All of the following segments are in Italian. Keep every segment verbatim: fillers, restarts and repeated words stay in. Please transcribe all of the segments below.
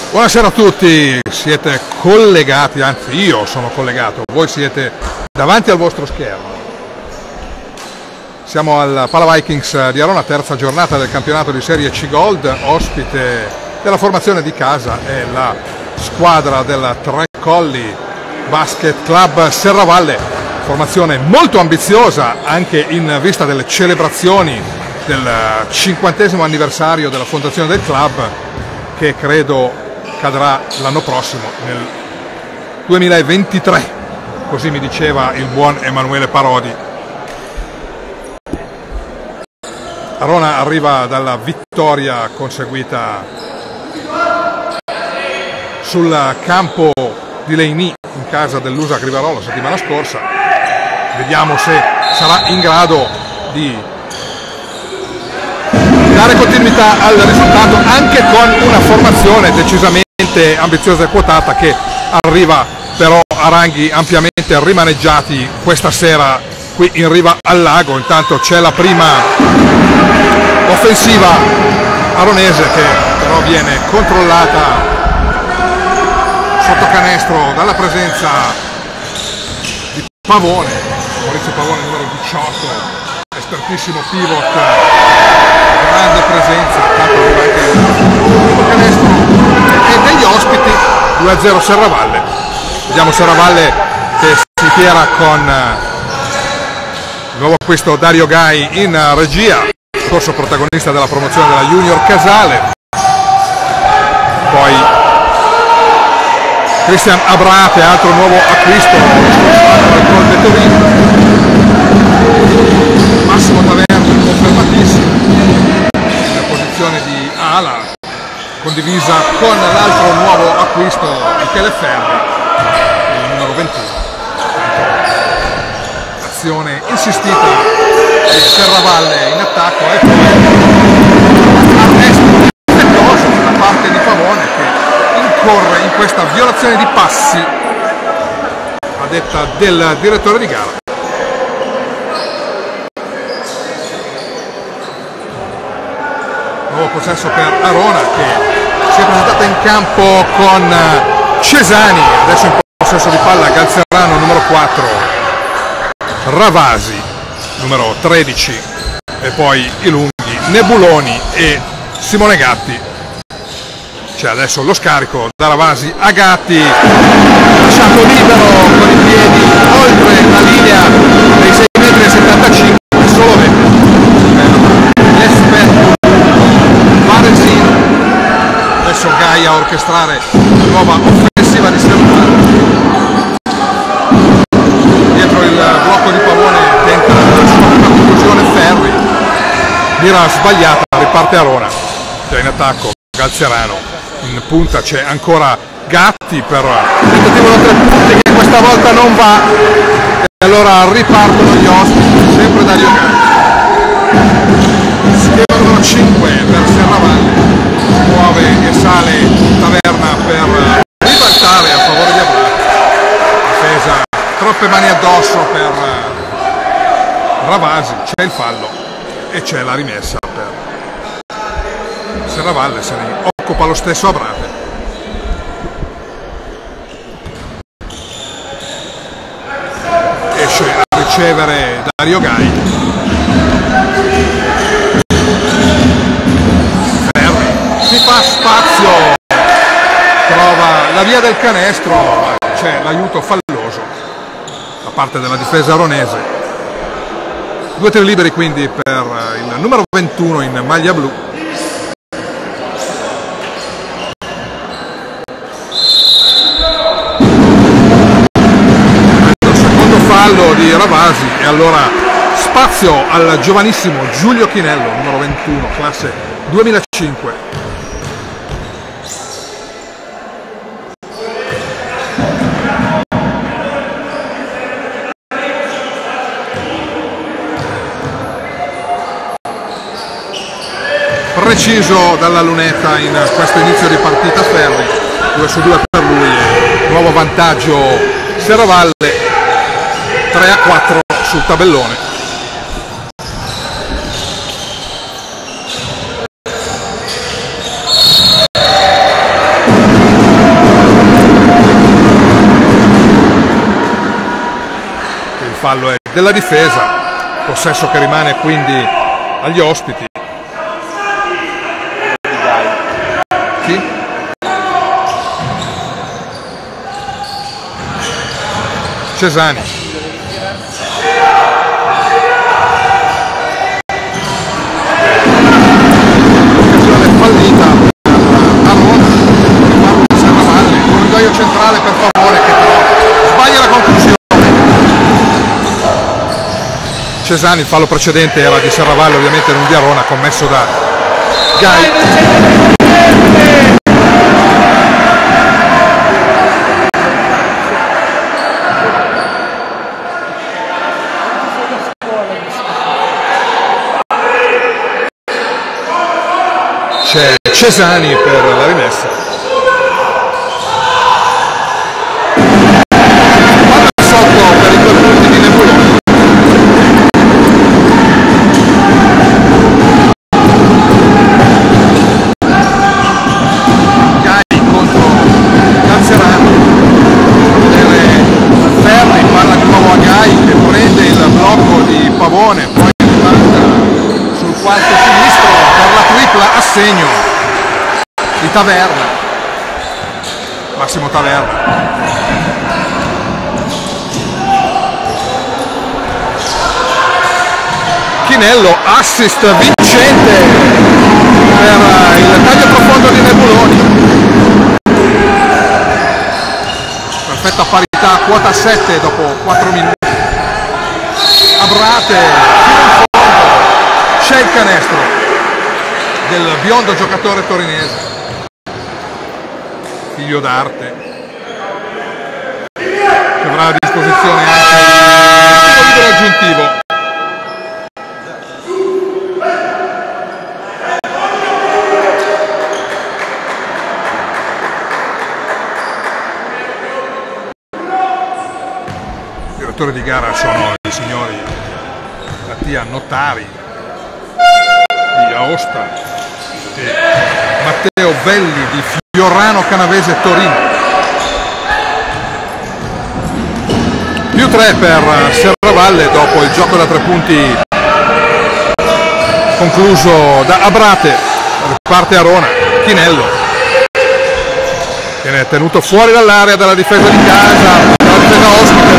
Buonasera a tutti, siete collegati, anzi io sono collegato, voi siete davanti al vostro schermo. Siamo al Pala Vikings di Arona, terza giornata del campionato di Serie C Gold, ospite della formazione di casa è la squadra del Tre Colli Basket Club Serravalle, formazione molto ambiziosa anche in vista delle celebrazioni del cinquantesimo anniversario della fondazione del club, che credo cadrà l'anno prossimo, nel duemilaventitré, così mi diceva il buon Emanuele Parodi. Arona arriva dalla vittoria conseguita sul campo di Leini in casa dell'U S A Grivarò la settimana scorsa. Vediamo se sarà in grado di dare continuità al risultato anche con una formazione decisamente ambiziosa e quotata, che arriva però a ranghi ampiamente rimaneggiati questa sera qui in riva al lago. Intanto c'è la prima offensiva aronese che però viene controllata sotto canestro dalla presenza di Pavone, Maurizio Pavone, numero diciotto, espertissimo pivot, grande presenza. Tanto arriva anche il canestro e degli ospiti. Due a zero Serravalle. Vediamo Serravalle che si tira con il nuovo acquisto Dario Gai in regia, scorso protagonista della promozione della Junior Casale. Poi Cristian Abrate, altro nuovo acquisto del Colde Torino. Massimo Taverni, confermatissimo nella posizione di ala, condivisa con l'altro nuovo acquisto Michele Ferri, il numero ventuno. Azione insistita di Serravalle in attacco e poi arresto difettoso da parte di Pavone, che incorre in questa violazione di passi a detta del direttore di gara. Nuovo possesso per Arona, che si è presentata in campo con Cesani, adesso in possesso di palla Galzerano numero quattro, Ravasi numero tredici e poi i lunghi Nebuloni e Simone Gatti. C'è adesso lo scarico da Ravasi a Gatti, lasciato libero con i piedi oltre la linea dei sei metri e settantacinque, solo l'esperto Varesin. Adesso Gai a orchestrare la nuova offensiva di Serravalle. Dietro il blocco di Pavone tenta la sua prima conclusione Ferri, mira sbagliata, riparte Arona. Già in attacco Galzerano, in punta c'è ancora Gatti per il tentativo da tre punti che questa volta non va, e allora ripartono gli ospiti, sempre Dario Gai. Schema numero cinque per Serravalle, si muove e sale Taverna per ribaltare a favore di Abrate. Difesa, troppe mani addosso per Ravasi, c'è il fallo e c'è la rimessa per Serravalle, se ne occupa lo stesso Abrate. Esce a ricevere Dario Gai. Si fa spazio, trova la via del canestro, ma c'è l'aiuto falloso da parte della difesa aronese. Due tiri liberi quindi per il numero ventuno in maglia blu. Il secondo fallo di Ravasi e allora spazio al giovanissimo Giulio Chinello, numero ventuno, classe duemilacinque. Preciso dalla lunetta in questo inizio di partita Ferri, due su due per lui, nuovo vantaggio Serravalle, tre a quattro sul tabellone. fallo è della difesa, possesso che rimane quindi agli ospiti. Chi? Cesani. Occasione fallita per Arona, Serravalle, corridoio centrale per Pavone che però sbaglia la conclusione. Cesani, il fallo precedente era di Serravalle, ovviamente non di Arona, commesso da Gai. C'è Cesani per la rimessa. Palla sotto per i due punti di Nebuloni. Gai contro Galzerano. Vedere Ferri, palla di nuovo a Gai che prende il blocco di Pavone, poi rimanda sul quarto sinistro per la tripla a segno di Taverna, Massimo Taverna. Chinello, assist vincente per il taglio profondo di Nebuloni. Perfetta parità, quota sette dopo quattro minuti. Abrate fino in fondo, c'è il canestro del biondo giocatore torinese, figlio d'arte, che avrà a disposizione anche il tiro libero aggiuntivo. Direttore di gara sono i signori Mattia Notari di Aosta e Matteo Belli di Fiorano Canavese Torino. Più tre per Serravalle dopo il gioco da tre punti concluso da Abrate. Riparte Arona, Chinello viene tenuto fuori dall'area dalla difesa di casa, dalla difesa ospite,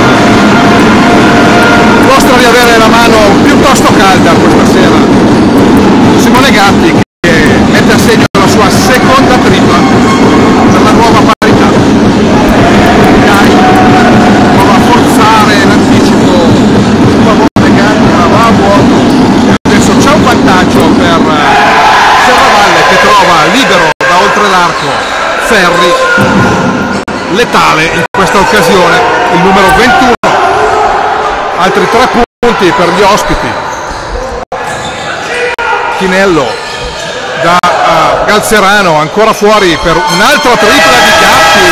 ma mostra di avere la mano piuttosto calda questa sera Simone Gatti, che mette a segno la sua seconda tripla per la nuova parità. Gai prova a forzare l'anticipo, Pavone, Gatti, ma va a vuoto. Adesso c'è un vantaggio per Serravalle che trova libero da oltre l'arco Ferri, letale in questa occasione, il numero ventuno. Altri tre punti per gli ospiti. Chinello da uh, Galzerano, ancora fuori per un'altra tripla di Gatti.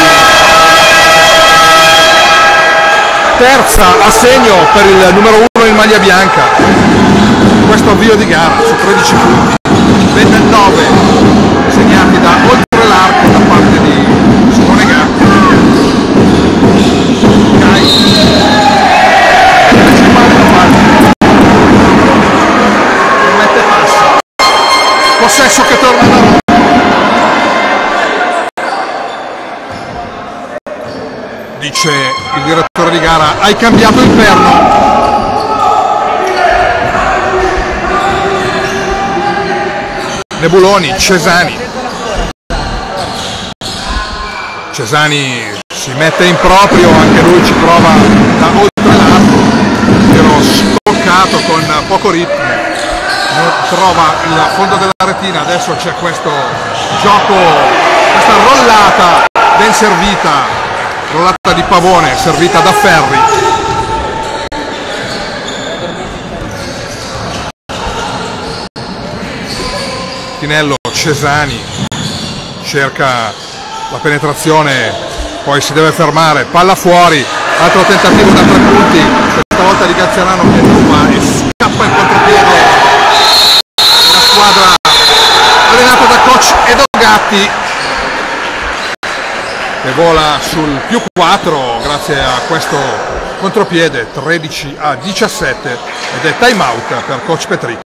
Terza a segno per il numero uno in maglia bianca. Questo avvio di gara su tredici punti, ben nove segnati da oltre l'arco da parte di Simone Gatti. Gai. Mette passo, possesso che torna da Roma. Dice il direttore di gara: hai cambiato il perno. Nebuloni, Cesani. Cesani si mette in proprio, anche lui ci prova da oltre l'arco, tiro scoccato con poco ritmo, non trova il fondo della retina. Adesso c'è questo gioco, questa rollata ben servita, rollata di Pavone servita da Ferri. Chinello, Cesani cerca la penetrazione, poi si deve fermare, palla fuori, altro tentativo da tre punti, questa volta di Galzerano che trova e scappa in contropiede la squadra allenata da coach Edo Gatti, che vola sul più quattro grazie a questo contropiede, tredici a diciassette, ed è time out per coach Petricca.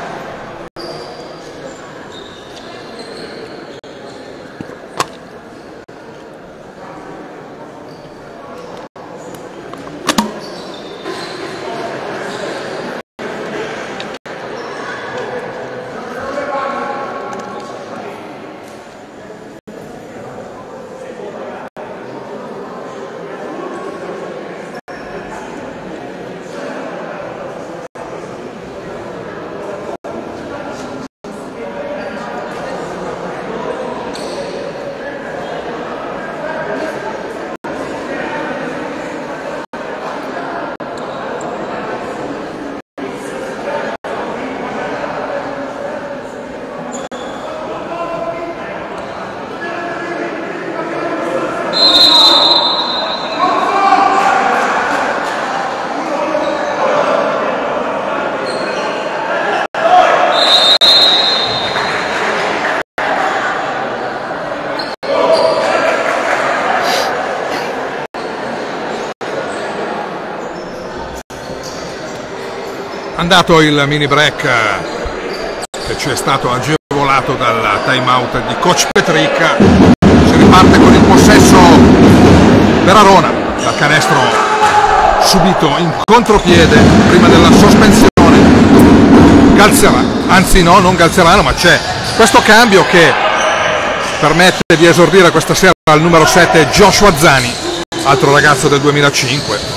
Andato il mini break che ci è stato agevolato dal time out di coach Petricca, si riparte con il possesso per Arona, dal canestro subito in contropiede prima della sospensione. Galzerano, anzi no, non Galzerano, ma c'è questo cambio che permette di esordire questa sera al numero sette Joshua Zani, altro ragazzo del duemilacinque.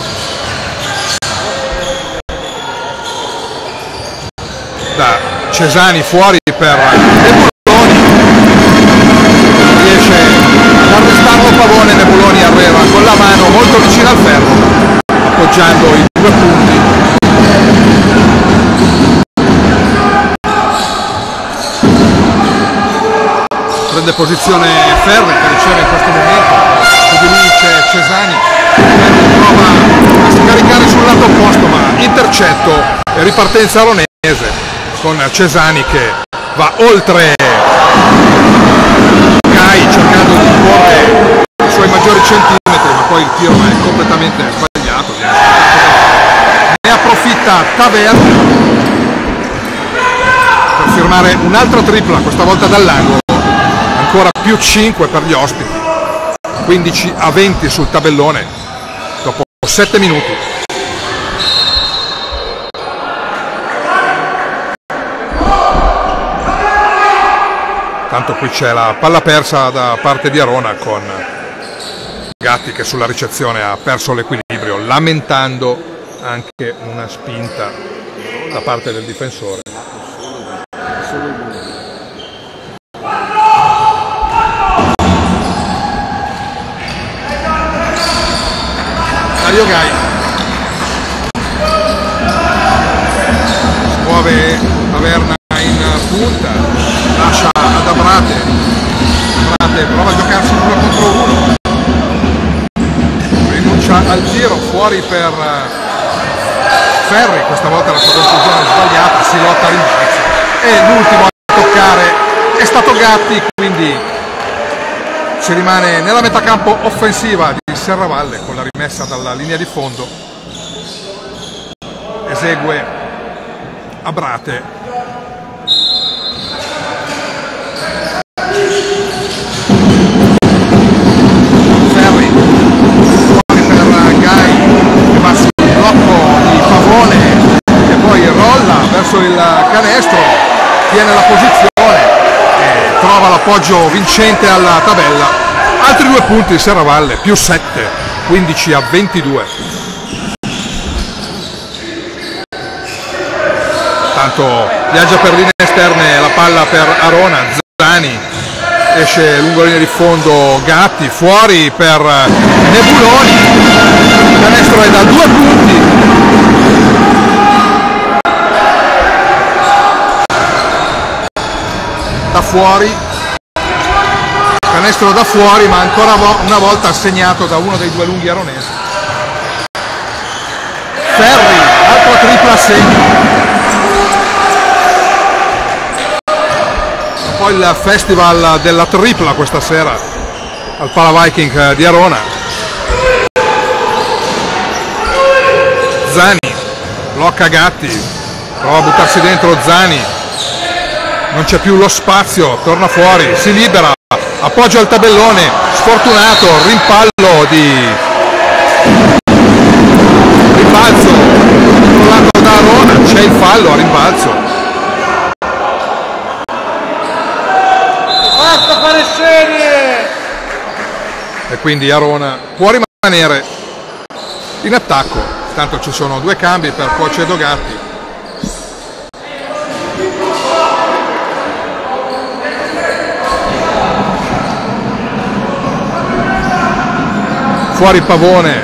Da Cesani fuori per Nebuloni, riesce ad arrestarlo Pavone. Nebuloni arriva con la mano molto vicino al ferro, appoggiando i due punti. Prende posizione Ferri che riceve in questo momento, su di lui c'è Cesani, prova a scaricare sul lato opposto ma intercetto e ripartenza aronese, con Cesani che va oltre Gai cercando di imporre i suoi maggiori centimetri, ma poi il tiro è completamente sbagliato. Ne approfitta Taverna per firmare un'altra tripla, questa volta dall'angolo, ancora più cinque per gli ospiti, quindici a venti sul tabellone dopo sette minuti. Tanto qui c'è la palla persa da parte di Arona, con Gatti che sulla ricezione ha perso l'equilibrio, lamentando anche una spinta da parte del difensore. Dario Gai muove Taverna in punta, lascia ad Abrate, Abrate prova a giocarsi uno contro uno, rinuncia al tiro, fuori per Ferri, questa volta la sua conclusione è sbagliata, si lotta a rimbalzo e l'ultimo a toccare è stato Gatti, quindi si rimane nella metacampo offensiva di Serravalle con la rimessa dalla linea di fondo. Esegue Abrate. Ferri fuori per Gai che va sul blocco di Pavone e poi rolla verso il canestro, tiene la posizione e trova l'appoggio vincente alla tabella. Altri due punti Serravalle, più sette, quindici a ventidue. Tanto viaggia per linee esterne la palla per Arona, Zani esce lungo la linea di fondo, Gatti fuori per Nebuloni, il canestro è da due punti. Da fuori, canestro da fuori, ma ancora una volta segnato da uno dei due lunghi aronesi. Ferri, altra tripla segno. Poi il festival della tripla questa sera al Pala Viking di Arona. Zani, blocca Gatti, prova a buttarsi dentro Zani, non c'è più lo spazio, torna fuori, si libera, appoggio al tabellone, sfortunato, rimpallo di rimbalzo controllato da Arona, c'è il fallo a rimbalzo. Basta fare serie! E quindi Arona può rimanere in attacco, tanto ci sono due cambi per Cocedo Gatti. Fuori Pavone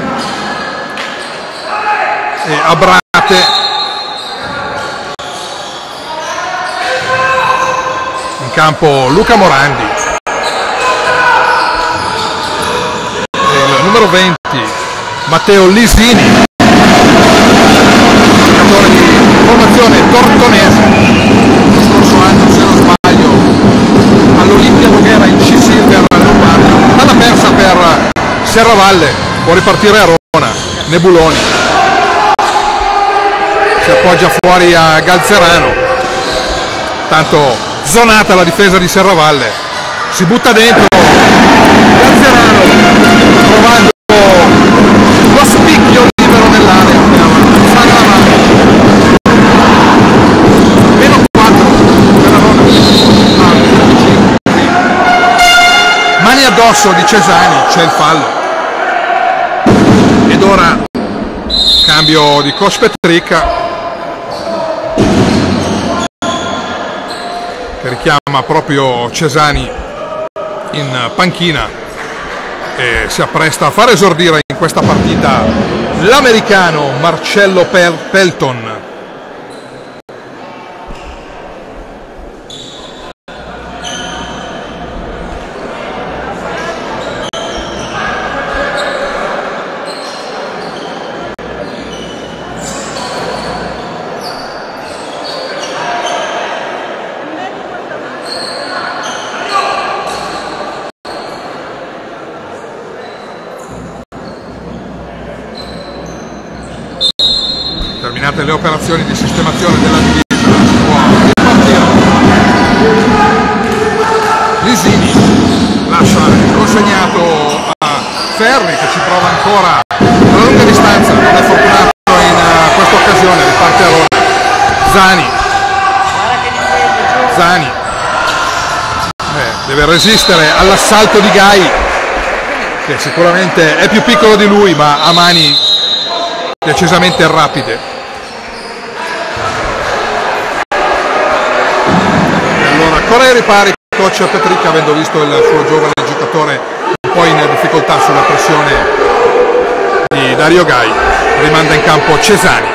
e Abrate, in campo Luca Morandi, e il numero venti Matteo Lisini, giocatore di formazione tortonese, lo scorso anno se non sbaglio all'Olimpia Voghera in C-Silver Lombardo, l'hanno persa per Serravalle, può ripartire Arona, Nebuloni, si appoggia fuori a Galzerano, tanto zonata la difesa di Serravalle, si butta dentro Galzerano trovando lo spicchio libero nell'area per alzare la mano. Meno quattro per Arona, mani addosso di Cesani, c'è il fallo. Ed ora cambio di coach Petrica che richiama proprio Cesani in panchina e si appresta a far esordire in questa partita l'americano Marcello Pelton. Terminate le operazioni di sistemazione della divisa, può ripartire. Lisini lascia consegnato a Ferri che ci prova ancora alla lunga distanza, non è fortunato in uh, questa occasione, riparte Arona. Zani, Zani eh, deve resistere all'assalto di Gai, che sicuramente è più piccolo di lui ma ha mani decisamente rapide. Allora corre ai ripari coach Petrica, avendo visto il suo giovane giocatore un po' in difficoltà sulla pressione di Dario Gai, rimanda in campo Cesani.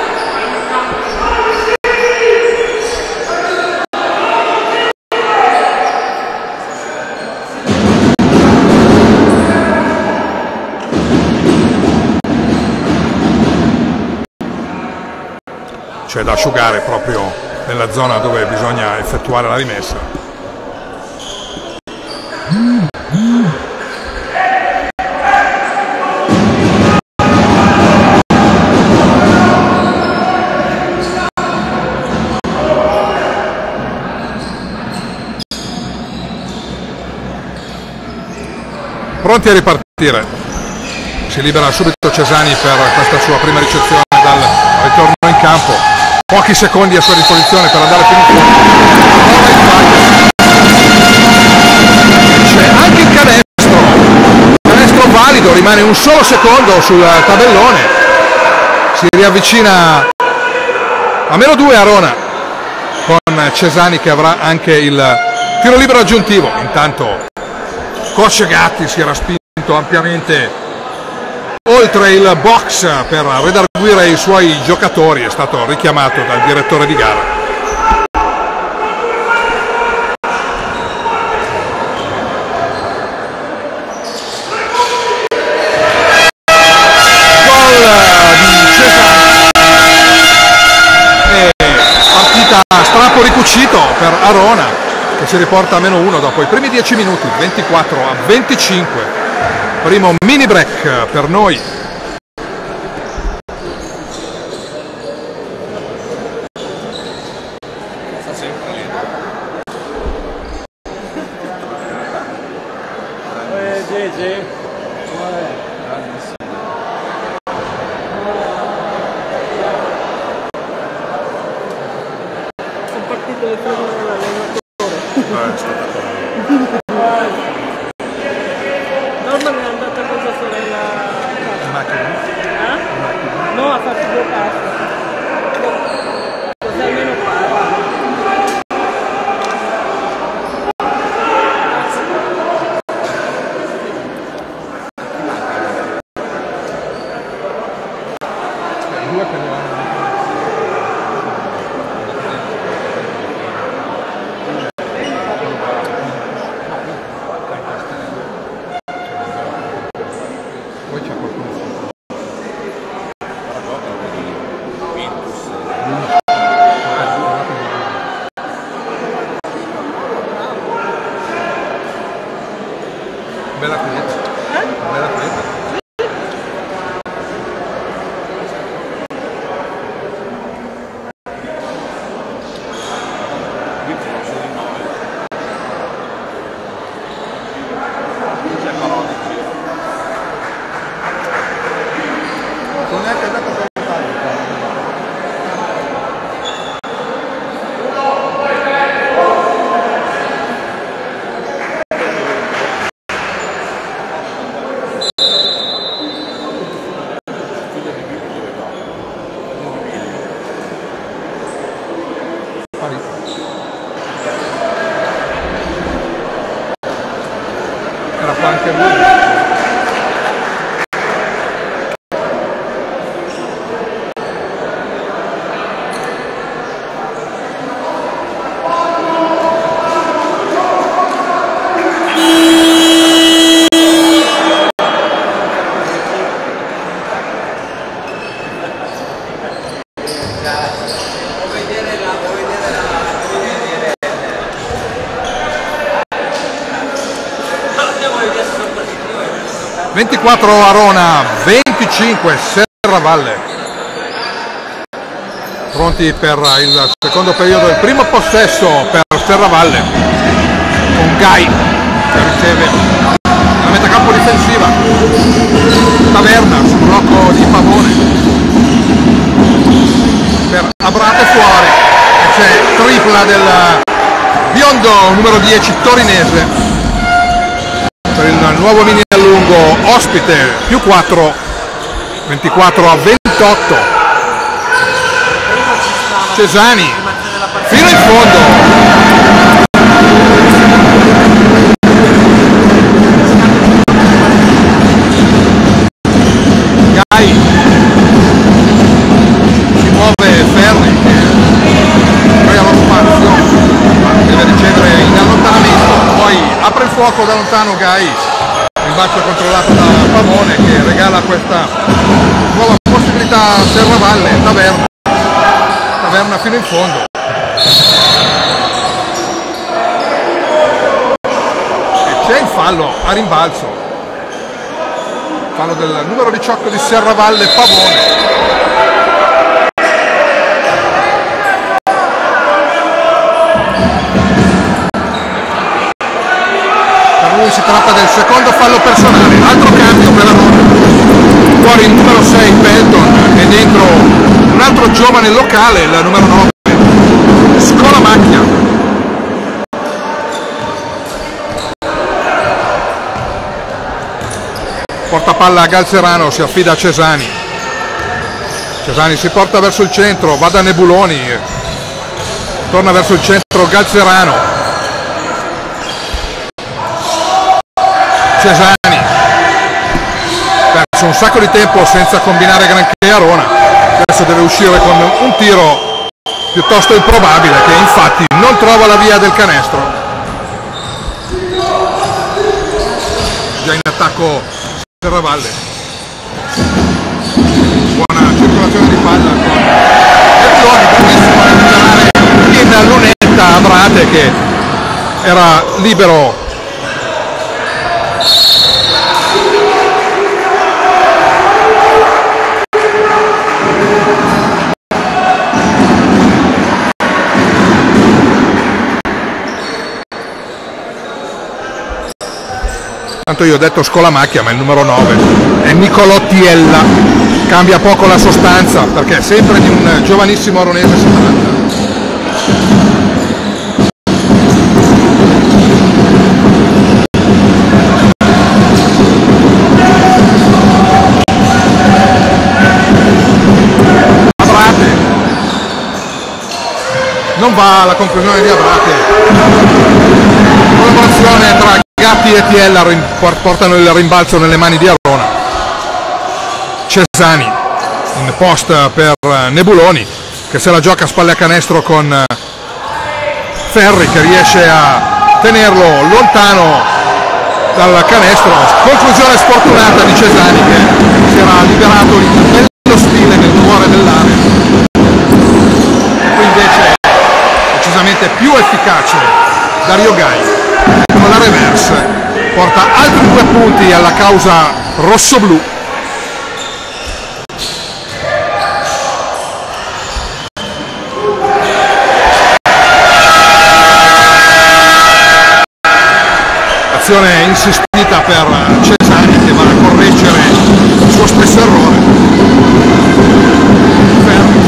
C'è da asciugare proprio nella zona dove bisogna effettuare la rimessa. Pronti a ripartire, si libera subito Cesani per questa sua prima ricezione dal ritorno in campo. Pochi secondi a sua disposizione per andare fino in fondo. C'è anche il canestro, canestro valido, rimane un solo secondo sul tabellone, si riavvicina a meno due Arona con Cesani che avrà anche il tiro libero aggiuntivo. Intanto coach Gatti si era spinto ampiamente oltre il box per redarguire i suoi giocatori, è stato richiamato dal direttore di gara. Gol di Cesani e partita a strappo ricucito per Arona che si riporta a meno uno dopo i primi dieci minuti, ventiquattro a venticinque. Primo mini break per noi. Gigi? Sono partite le firme dell'allenatore. Norman è andata con sua sorella in macchina? eh? No, ha fatto due passi. Così almeno parla. Due che ne hanno. Poi c'è qualcuno. Bella atleta. Eh? Bella atleta. Non è che detto per era qua anche lui. ventiquattro Arona, venticinque Serravalle. Pronti per il secondo periodo, il primo possesso per Serravalle con Gai che riceve la metacampo difensiva, Taverna sul blocco di Pavone per Abrate fuori e c'è tripla del biondo numero dieci torinese per il nuovo mini a lungo ospite, più quattro, ventiquattro a ventotto. Cesani fino in fondo. Gai si muove Ferri che crea lo spazio, deve ricevere in allontanamento, poi apre il fuoco da lontano Gai, il bacio controllato da Pavone che regala questa nuova possibilità a Serravalle. Taverna Taverna fino in fondo. E c'è il fallo a rimbalzo, fallo del numero diciotto di Serravalle, Pavone. Si tratta del secondo fallo personale, altro cambio per Arona, fuori il numero sei Pelton e dentro un altro giovane locale, il numero nove Scolamacchia. Porta palla a Galzerano, si affida a Cesani, Cesani si porta verso il centro, va da Nebuloni, torna verso il centro Galzerano, Cesani, perso un sacco di tempo senza combinare granché Arona, adesso deve uscire con un tiro piuttosto improbabile che infatti non trova la via del canestro. Già in attacco Serravalle, buona circolazione di palla con Nebuloni, bravissimo a recuperare in lunetta Abrate che era libero Tanto io ho detto Scolamacchia, ma il numero nove è Nicolò Tiella. Cambia poco la sostanza perché è sempre di un giovanissimo aronese si tratta. Non va alla conclusione di Abrate. Collaborazione tra Gatti e Tiella portano il rimbalzo nelle mani di Arona. Cesani in post per Nebuloni che se la gioca a spalle a canestro con Ferri che riesce a tenerlo lontano dal canestro. Conclusione sfortunata di Cesani che si era liberato in bello stile nel cuore dell'area. Qui invece decisamente più efficace Dario Gai con la reverse porta altri due punti alla causa rossoblù. Azione insistita per Cesani che va a correggere il suo stesso errore. Ferri.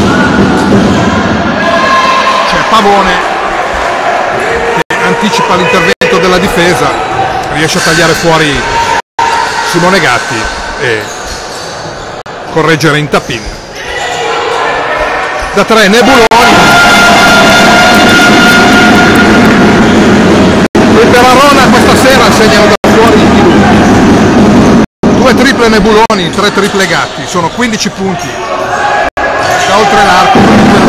C'è Pavone che anticipa l'intervento della difesa, riesce a tagliare fuori Simone Gatti e correggere in tap-in. Da tre Nebuloni. E per Arona questa sera segnano da fuori i minuti. Due triple Nebuloni, tre triple Gatti, sono quindici punti. Da oltre l'arco.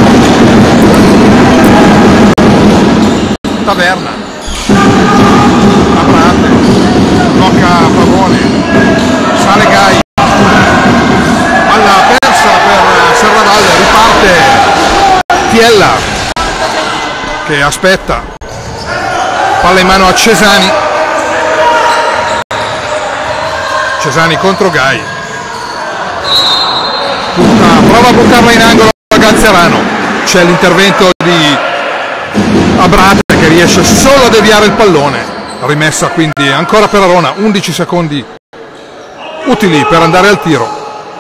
Taverna. Abrate. Blocca Pavone. Sale Gai. Palla persa per Serravalle, riparte Tiella che aspetta. Palla in mano a Cesani. Cesani contro Gai. Punta, prova a buttarla in angolo a Galzerano. C'è l'intervento di Abrate che riesce solo a deviare il pallone. Rimessa quindi ancora per Arona. undici secondi utili per andare al tiro.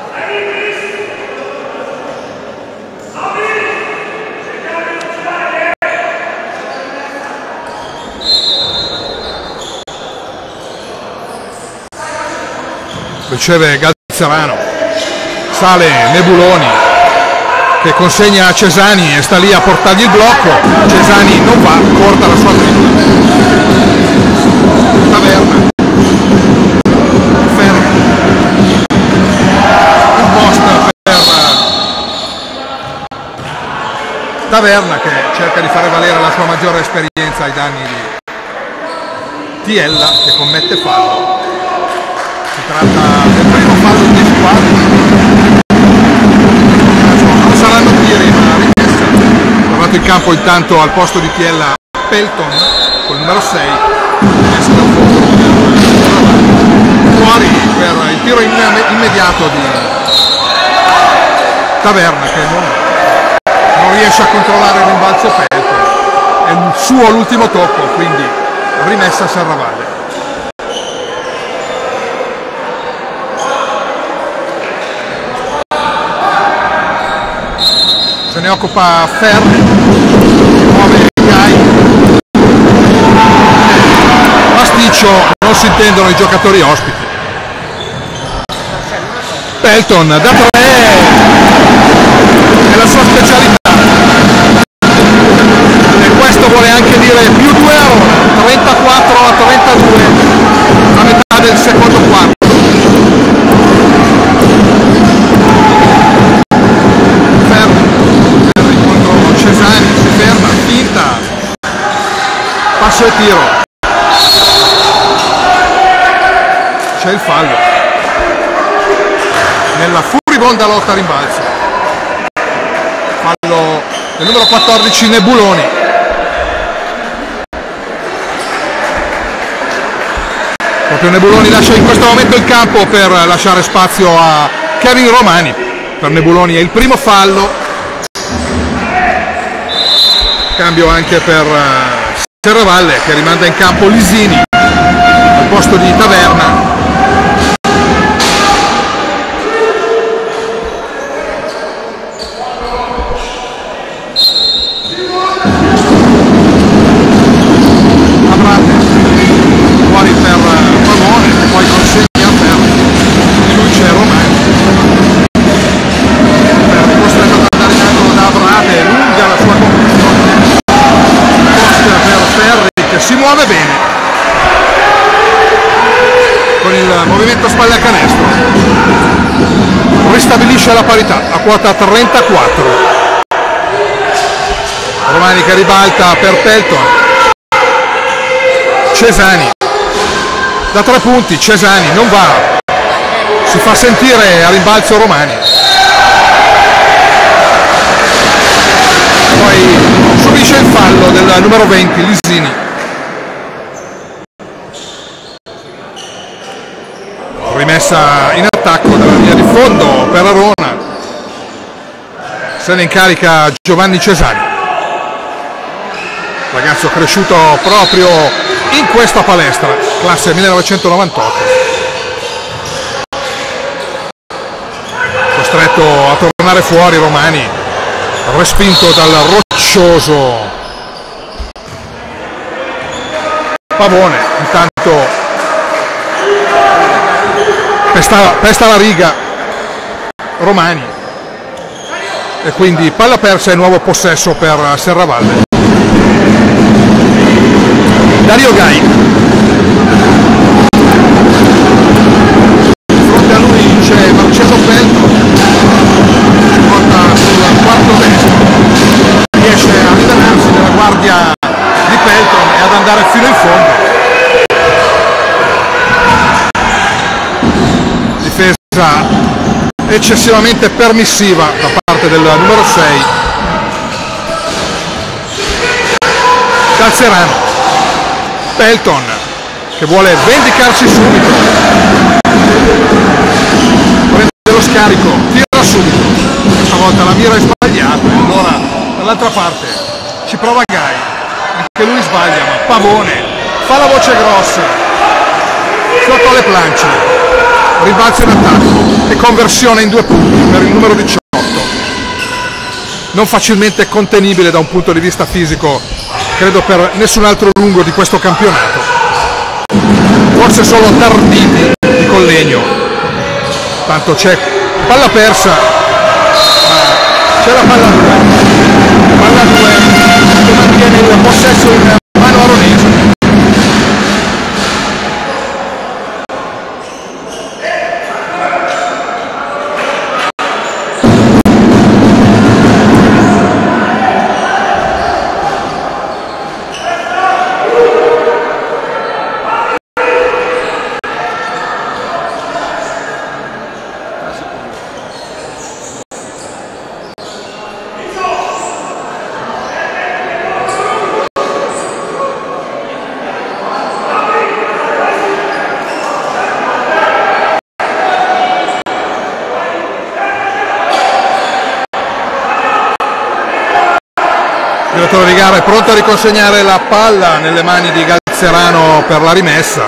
Riceve Galzerano, sale Nebuloni che consegna a Cesani e sta lì a portargli il blocco. Cesani non va, porta la sua tripla. Taverna, Ferri, un post per Taverna che cerca di fare valere la sua maggiore esperienza ai danni di Tiella che commette fallo. Si tratta del primo fallo di squadra. Non saranno tiri ma rimessa. Tornato in campo intanto al posto di Tiella Pelton con il numero sei. Rimessa da fuori. Fuori per il tiro immediato di Taverna che non, non riesce a controllare il rimbalzo Pelton. È il suo l'ultimo tocco, quindi rimessa a Serravalle. Se ne occupa Ferri, muove Gai. Pasticcio, non si intendono i giocatori ospiti. Pelton da tre, è la sua specialità. E questo vuole anche dire più due a Arona, trentaquattro a trentadue, a metà del secondo quarto. Passo e tiro. C'è il fallo. Nella furibonda lotta a rimbalzo. Fallo del numero quattordici Nebuloni. Proprio Nebuloni lascia in questo momento il campo per lasciare spazio a Kevin Romani. Per Nebuloni è il primo fallo. Cambio anche per Serravalle che rimanda in campo Lisini al posto di Taverna. Abrate fuori per Pavone, poi consegna per di lui c'è Romani, per costretto ad andare in angolo da Abrate, lunga la sua conclusione, post per Ferri che si muove bene con il movimento spalle a canestro, ristabilisce la parità a quota trentaquattro. Romani che ribalta per Pelton, Cesani da tre punti, Cesani non va, si fa sentire a rimbalzo Romani, poi subisce il fallo del numero venti Lisini. Rimessa in attacco dalla linea di fondo per Arona, se ne incarica Giovanni Cesani, ragazzo cresciuto proprio in questa palestra, classe millenovecentonovantotto, costretto a tornare fuori Romani, respinto dal roccioso Pavone. Intanto pesta, pesta la riga Romani e quindi palla persa e nuovo possesso per Serravalle. Dario Gai, di fronte a lui c'è Marcello Pelton, si porta sul quarto destro, riesce a liberarsi dalla guardia di Pelton e ad andare fino in fondo. Difesa eccessivamente permissiva da parte del numero sei Calzerano. Pelton che vuole vendicarsi subito, prende lo scarico, tira subito, questa volta la mira è sbagliata, allora dall'altra parte ci prova Gai, anche lui sbaglia, ma Pavone fa la voce grossa sotto le planche, rimbalzo in attacco e conversione in due punti per il numero diciotto, non facilmente contenibile da un punto di vista fisico, credo per nessun altro lungo di questo campionato, forse solo Tardini di Collegno. Tanto c'è palla persa, ma c'è la palla due, palla due che mantiene il possesso in mano aronese. Il direttore di gara è pronto a riconsegnare la palla nelle mani di Galzerano per la rimessa.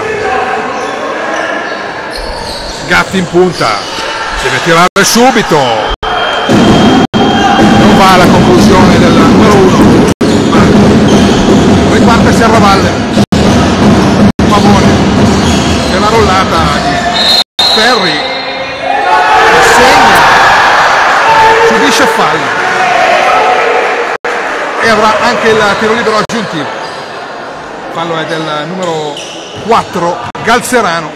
Gatti in punta, deve tirare subito, non va alla conclusione del numero uno, ma riparte Serravalle. Pavone e la rollata di Ferri segna, subisce fallo e avrà anche il tiro libero aggiuntivo. Fallo è del numero quattro Galzerano.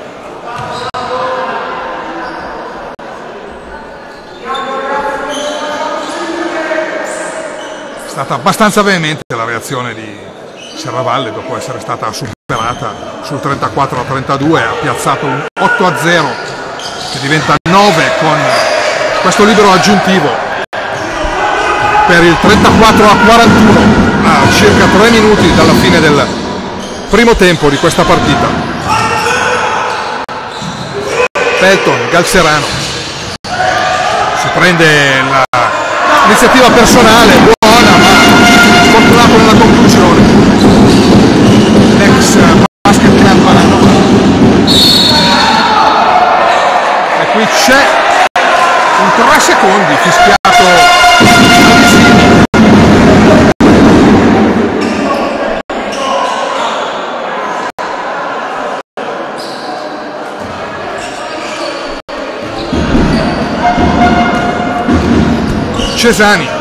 È stata abbastanza veemente la reazione di Serravalle dopo essere stata superata sul trentaquattro a trentadue, ha piazzato un otto a zero che diventa nove con questo libero aggiuntivo per il trentaquattro a quarantuno a circa tre minuti dalla fine del primo tempo di questa partita. Pelton, Galzerano si prende l'iniziativa personale, buona ma sfortunato nella conclusione. L'ex basket club c'è in tre secondi fischiato da Lisini. Cesani,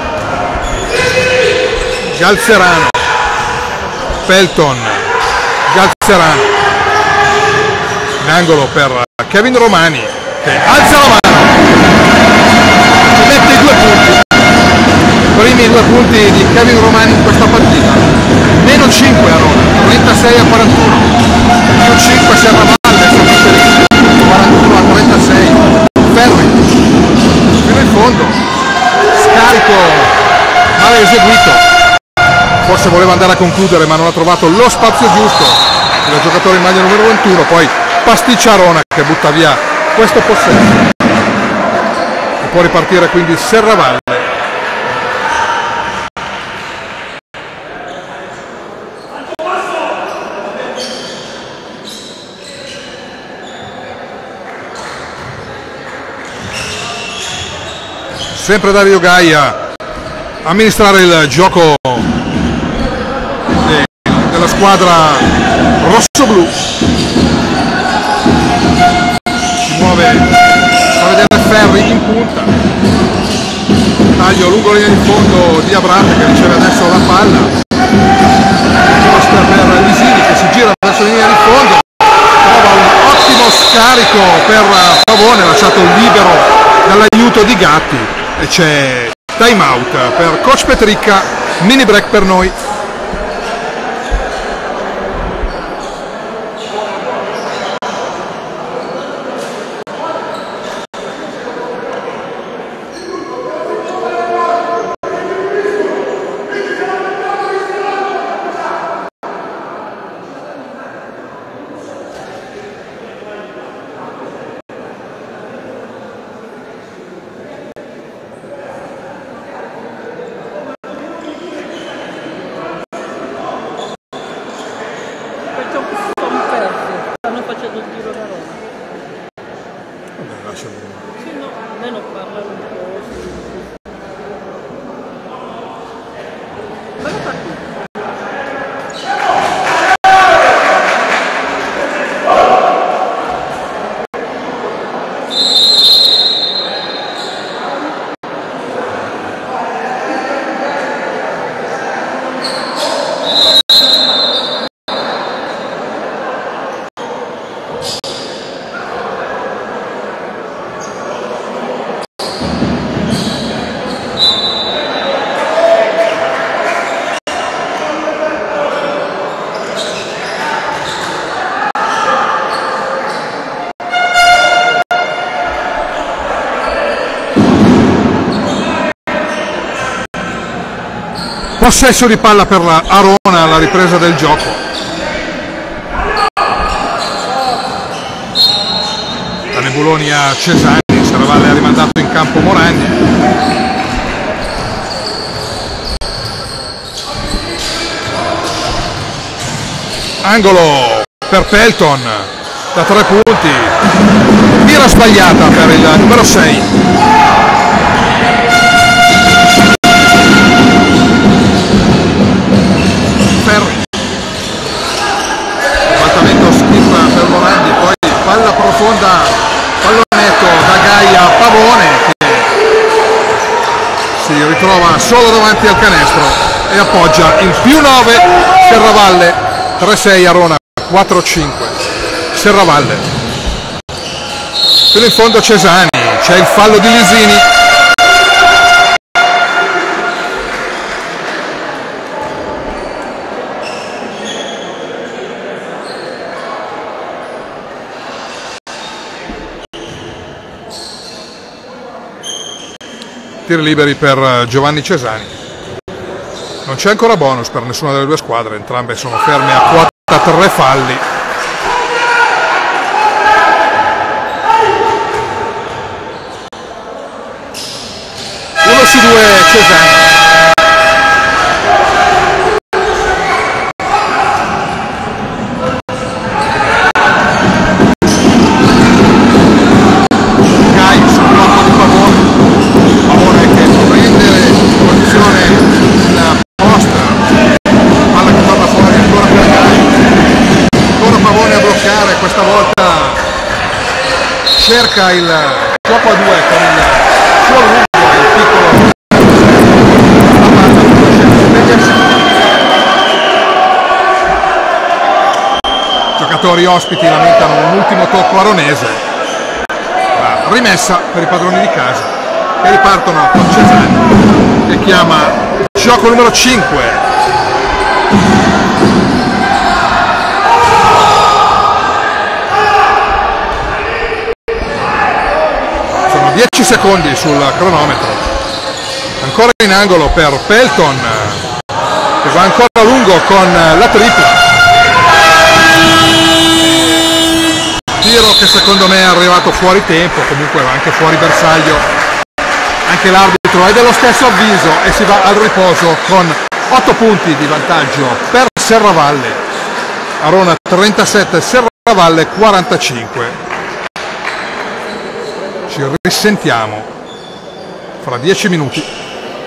Galzerano, Pelton, Galzerano, in angolo per Kevin Romani che alza la mano, mette i due punti, primi due punti di Kevin Romani in questa partita, meno cinque a Roma, trentasei a quarantuno, più cinque Serravalle, quarantuno a trentasei, Ferri, fino in fondo. Scarico male eseguito, forse voleva andare a concludere ma non ha trovato lo spazio giusto il giocatore in maglia numero ventuno, poi Pasticciarona che butta via questo possesso e può ripartire quindi Serravalle. Sempre Dario Gaia a amministrare il gioco de, della squadra rosso-blu. Si muove, fa vedere Ferri in punta. Taglio lungo linea di fondo di Abrate che riceve adesso la palla. Posta per Lisini che si gira verso la linea di fondo. Trova un ottimo scarico per Pavone, lasciato libero dall'aiuto di Gatti. E c'è time out per coach Petricca, mini break per noi. Possesso di palla per la Arona alla ripresa del gioco. Da Nebuloni a Cesani, Serravalle ha rimandato in campo Moragni. Angolo per Pelton da tre punti. Mira sbagliata per il numero sei. Ferri, combattimento schiffa per Morandi, poi palla profonda, pallonetto da Gaia a Pavone che si ritrova solo davanti al canestro e appoggia in più nove Serravalle, tre sei Arona, quattro cinque Serravalle. Fino in fondo Cesani, c'è il fallo di Lisini. Tiri liberi per Giovanni Cesani. Non c'è ancora bonus per nessuna delle due squadre, entrambe sono ferme a quattro a tre falli. uno su due Cesani. Gaia. questa volta cerca il gioco a due con il suo lungo e il piccolo giocatori ospiti lamentano un ultimo tocco aronese, la rimessa per i padroni di casa che ripartono con Cesani che chiama gioco numero cinque. Sono dieci secondi sul cronometro, ancora in angolo per Pelton che va ancora a lungo con la tripla. Tiro che secondo me è arrivato fuori tempo, comunque va anche fuori bersaglio. Anche l'arbitro è dello stesso avviso e si va al riposo con otto punti di vantaggio per Serravalle. Arona trentasette, Serravalle quarantacinque. Ci risentiamo fra dieci minuti.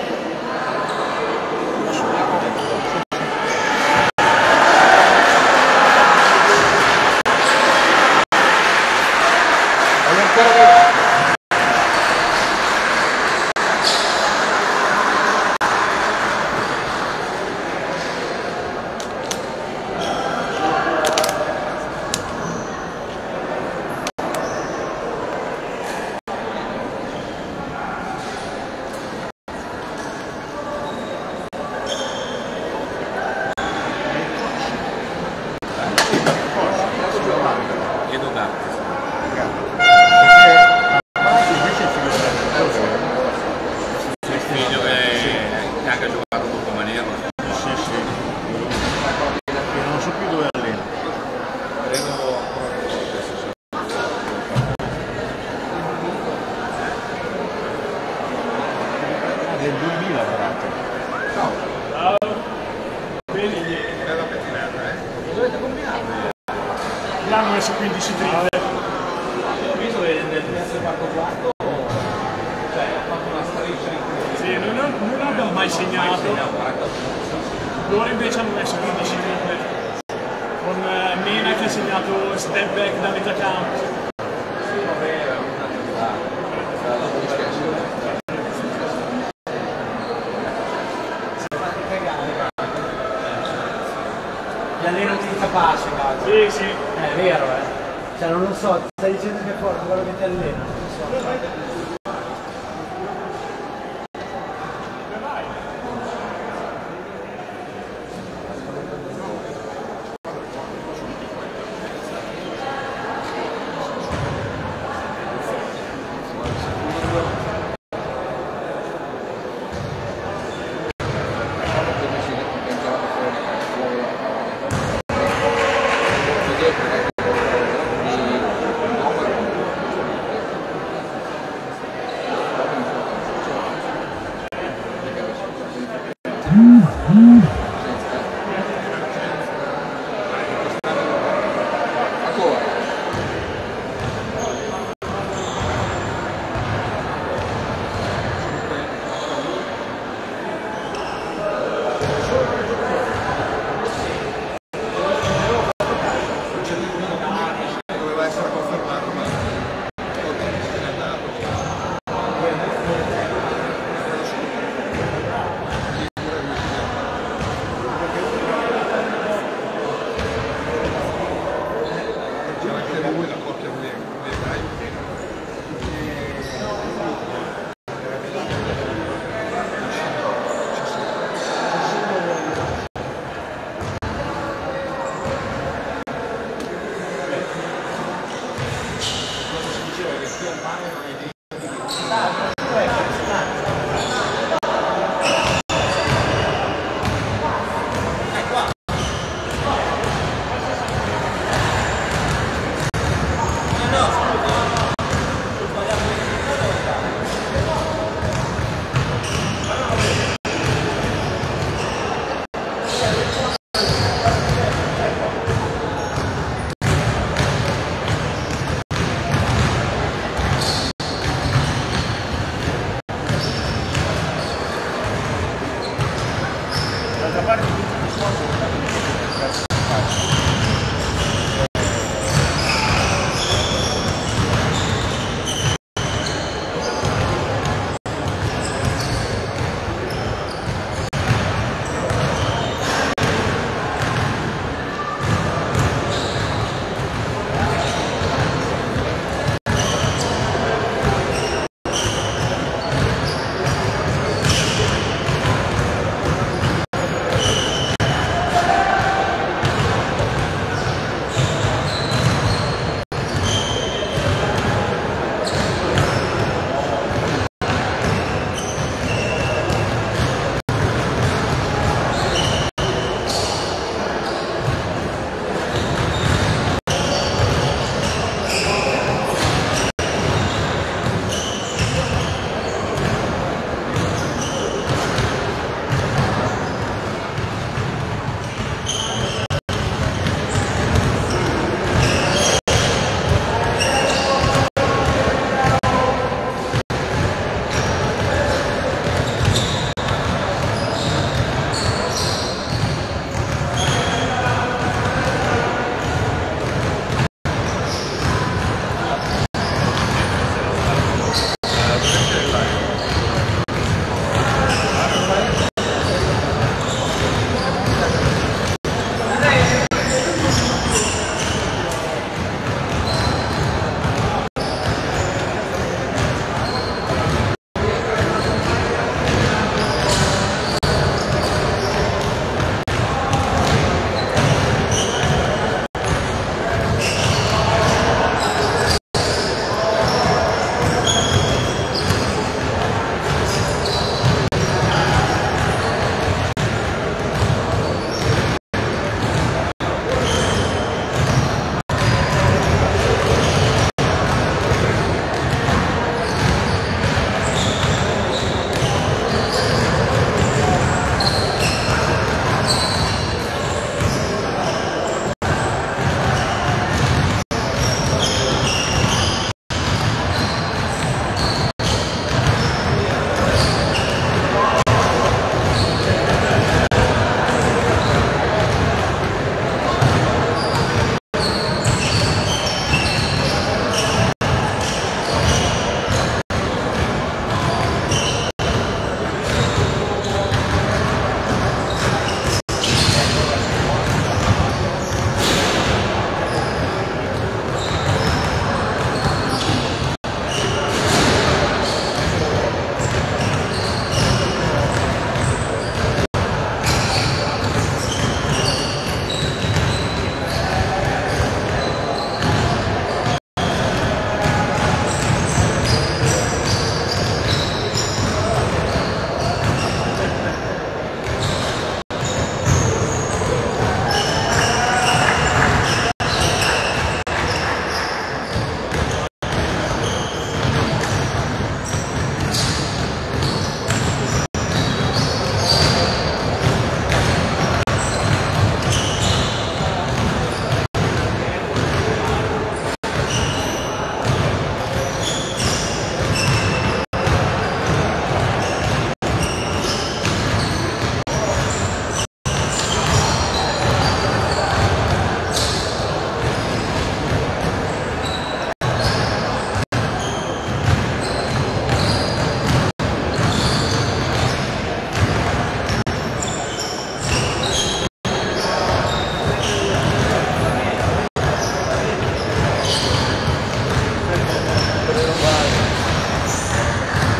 L'hanno messo quindici dritte. Ho visto che nel terzo e quarto quarto cioè ha fatto una striscia incredibile. Sì, noi non, non l'abbiamo mai segnato. Loro invece hanno messo quindici dritte. Con eh, Mena che ha segnato step back da metà campo. Gli allena utilizza pace, Sì, sì. è vero, eh. Cioè non lo so, stai dicendo che è forte quello che ti allena, non lo so.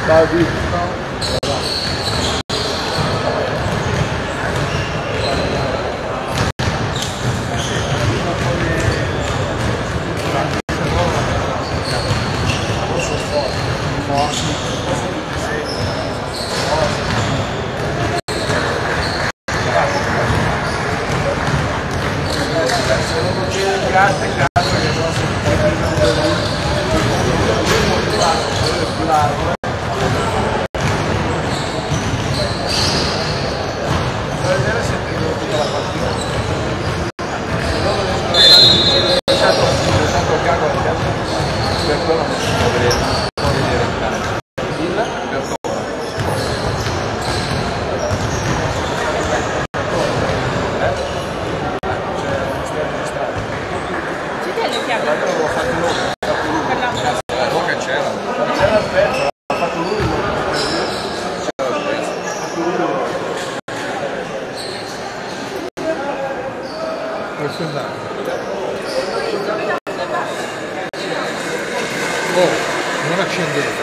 Oh, non accendete.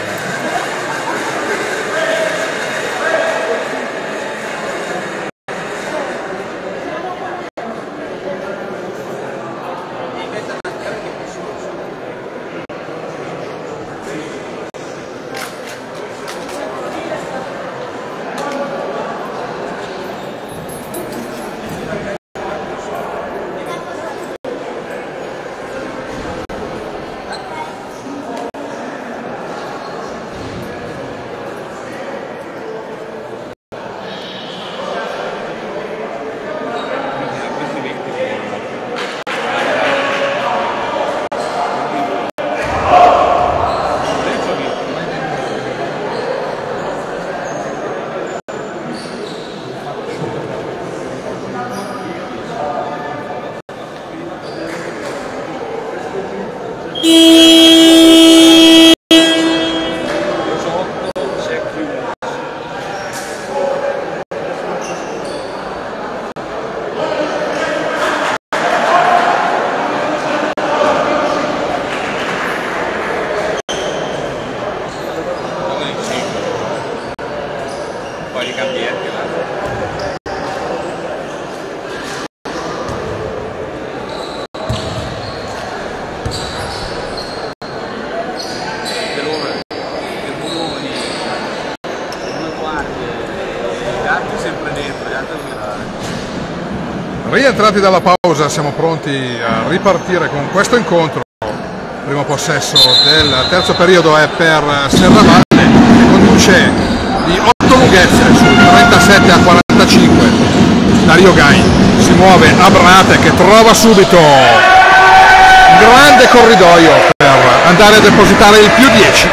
Rientrati dalla pausa, siamo pronti a ripartire con questo incontro. Il primo possesso del terzo periodo è per Serravalle, che conduce di otto lunghezze sul trentasette a quarantacinque. Dario Gai si muove a Brate, che trova subito un grande corridoio per andare a depositare il più dieci.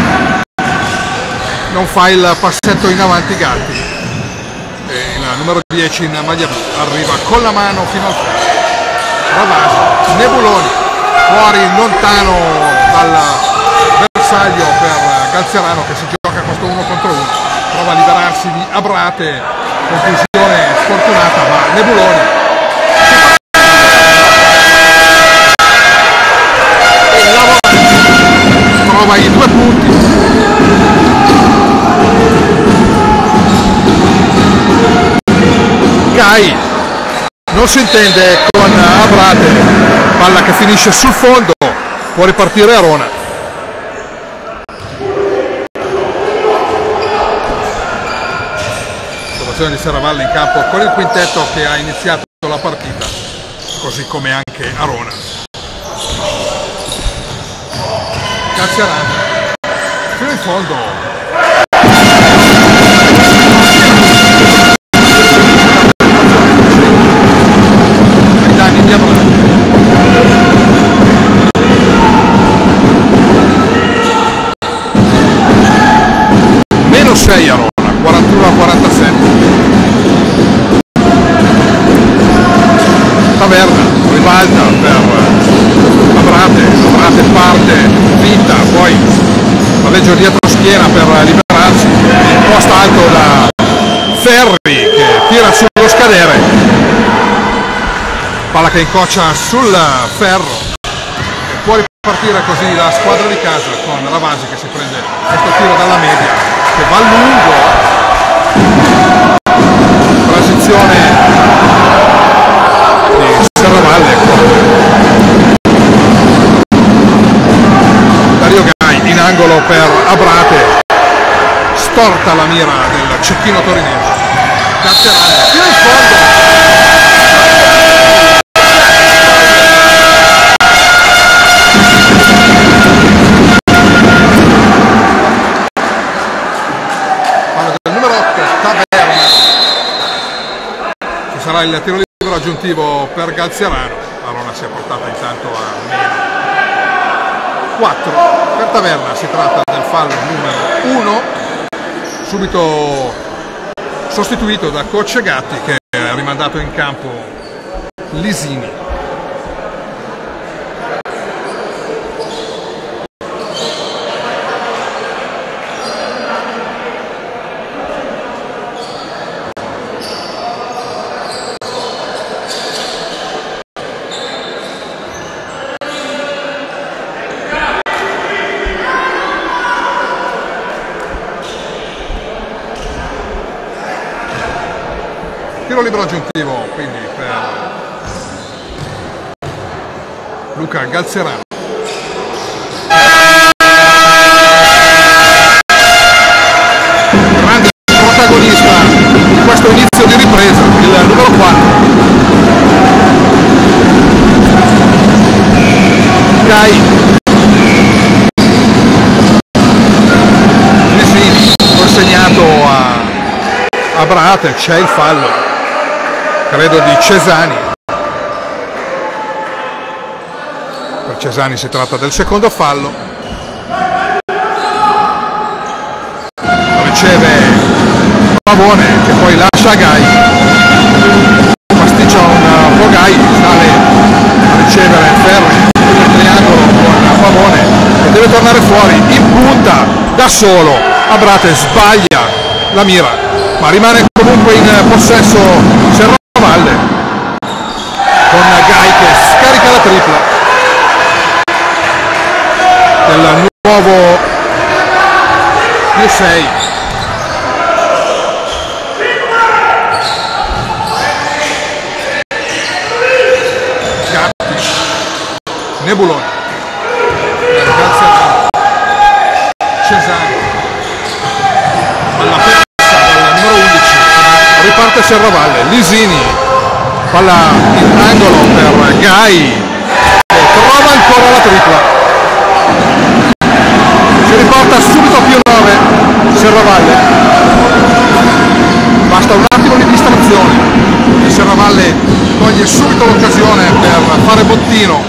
Non fa il passetto in avanti Gatti. Il numero dieci in maglia blu arriva con la mano fino al ferro. Ravasi, Nebuloni, fuori lontano dal bersaglio per Galzerano, che si gioca questo uno contro uno, prova a liberarsi di Abrate, conclusione sfortunata, ma Nebuloni trova i due punti. Gai non si intende con Abrate, palla che finisce sul fondo, può ripartire Arona. Situazione di Serravalle in campo con il quintetto che ha iniziato la partita, così come anche Arona. Galzerano fino in fondo. Meno sei Arona, quarantuno a quarantasette. Taverna ribalta per Abrate, Abrate parte, finta, poi palleggio dietro schiena per liberarsi, il post alto da Ferri che tira sullo scadere, palla che incoccia sul ferro, può partire così la squadra di casa con Ravasi che si prende questo tiro dalla media che va lungo, transizione di Serravalle con Dario Gai in angolo per Abrate, storta la mira del cecchino torinese. Galzerano fino in fondo. Sarà il tiro libero aggiuntivo per Galzerano. Arona si è portata intanto a meno quattro per Taverna. Si tratta del fallo numero uno, subito sostituito da coach Gatti che ha rimandato in campo Lisini. Tiro libero aggiuntivo quindi per Luca Galzerano. Grande protagonista di questo inizio di ripresa, il numero quattro. Gai. Lisini consegnato a Abrate, c'è il fallo. Credo di Cesani. Per Cesani si tratta del secondo fallo. Riceve Pavone che poi lascia Gai. Pasticcia un po' Gai, sale a ricevere Ferri nel triangolo con Pavone che deve tornare fuori in punta da solo. Abrate sbaglia la mira, ma rimane comunque in possesso Serravalle con Gai che scarica la tripla del nuovo più sei. Gatti, Nebuloni, Cesani, alla persa del numero undici, riparte Serravalle, Lisini, palla in angolo per Gai che trova ancora la tripla. Si riporta subito più nove Serravalle, basta un attimo di distrazione e Serravalle coglie subito l'occasione per fare bottino.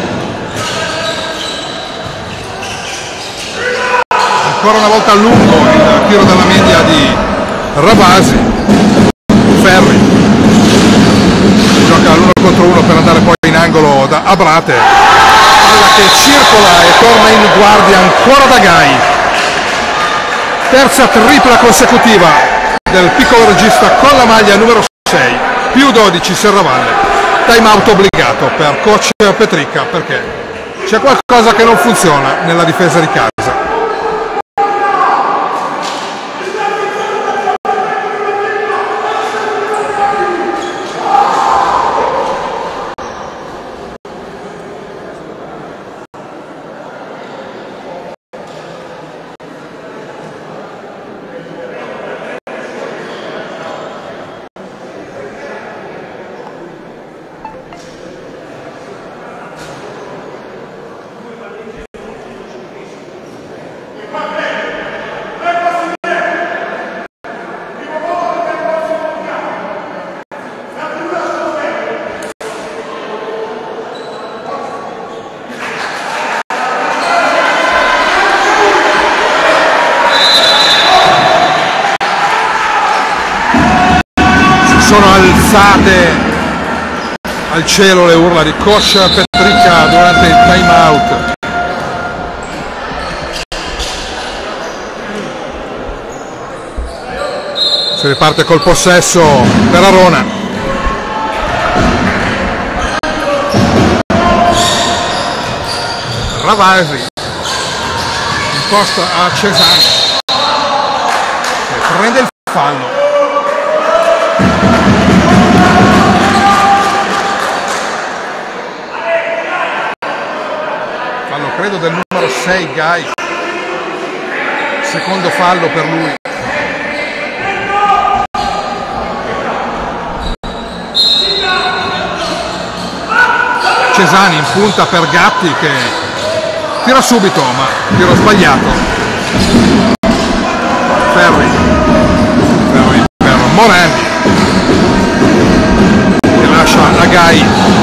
Ancora una volta a lungo il tiro dalla media di Ravasi. Ferri gioca l'uno contro uno per andare poi in angolo da Abrate, palla che circola e torna in guardia ancora da Gai. Terza tripla consecutiva del piccolo regista con la maglia numero sei, più dodici Serravalle. Time out obbligato per coach Petricca perché c'è qualcosa che non funziona nella difesa di casa. Sono alzate al cielo le urla di coach Petricca durante il time out. Si riparte col possesso per Arona. Ravasi, imposta a Cesani, che prende il fallo. Fallo credo del numero sei Gai, secondo fallo per lui. Cesani in punta per Gatti che tira subito, ma tiro sbagliato. Ferri, Ferri per Morelli, che lascia a Gai.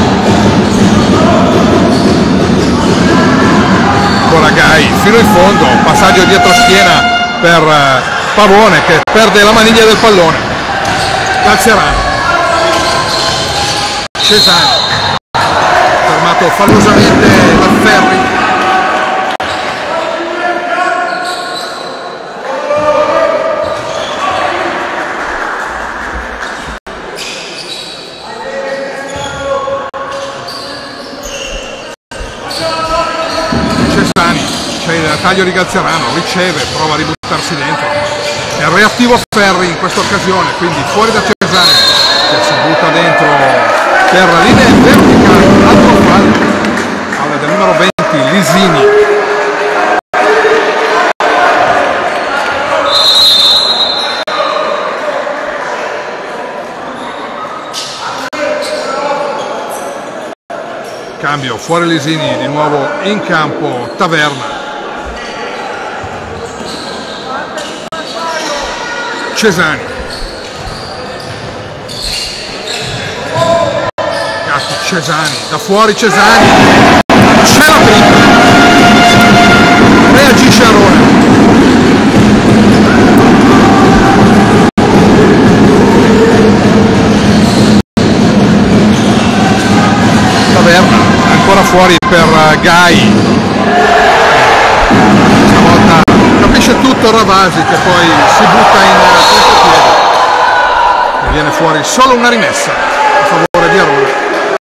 Ancora Gai fino in fondo, passaggio dietro schiena per Pavone che perde la maniglia del pallone. Calzerano, Cesani, fermato fallosamente da Ferri. Cesani, c'è il taglio di Calzerano, riceve, prova a ributtarsi dentro. È reattivo Ferri in questa occasione, quindi fuori da Cesani che si butta dentro per la linea verticale. Altro fallo, fallo del numero venti Lisini. Cambio, fuori Lisini, di nuovo in campo Taverna. Cesani, Gatti, Cesani, da fuori Cesani, c'è la tripla, reagisce Arona. Taverna, ancora fuori per Gai. Stavolta capisce tutto Ravasi che poi si butta in contropiede e viene fuori solo una rimessa a favore di Arona.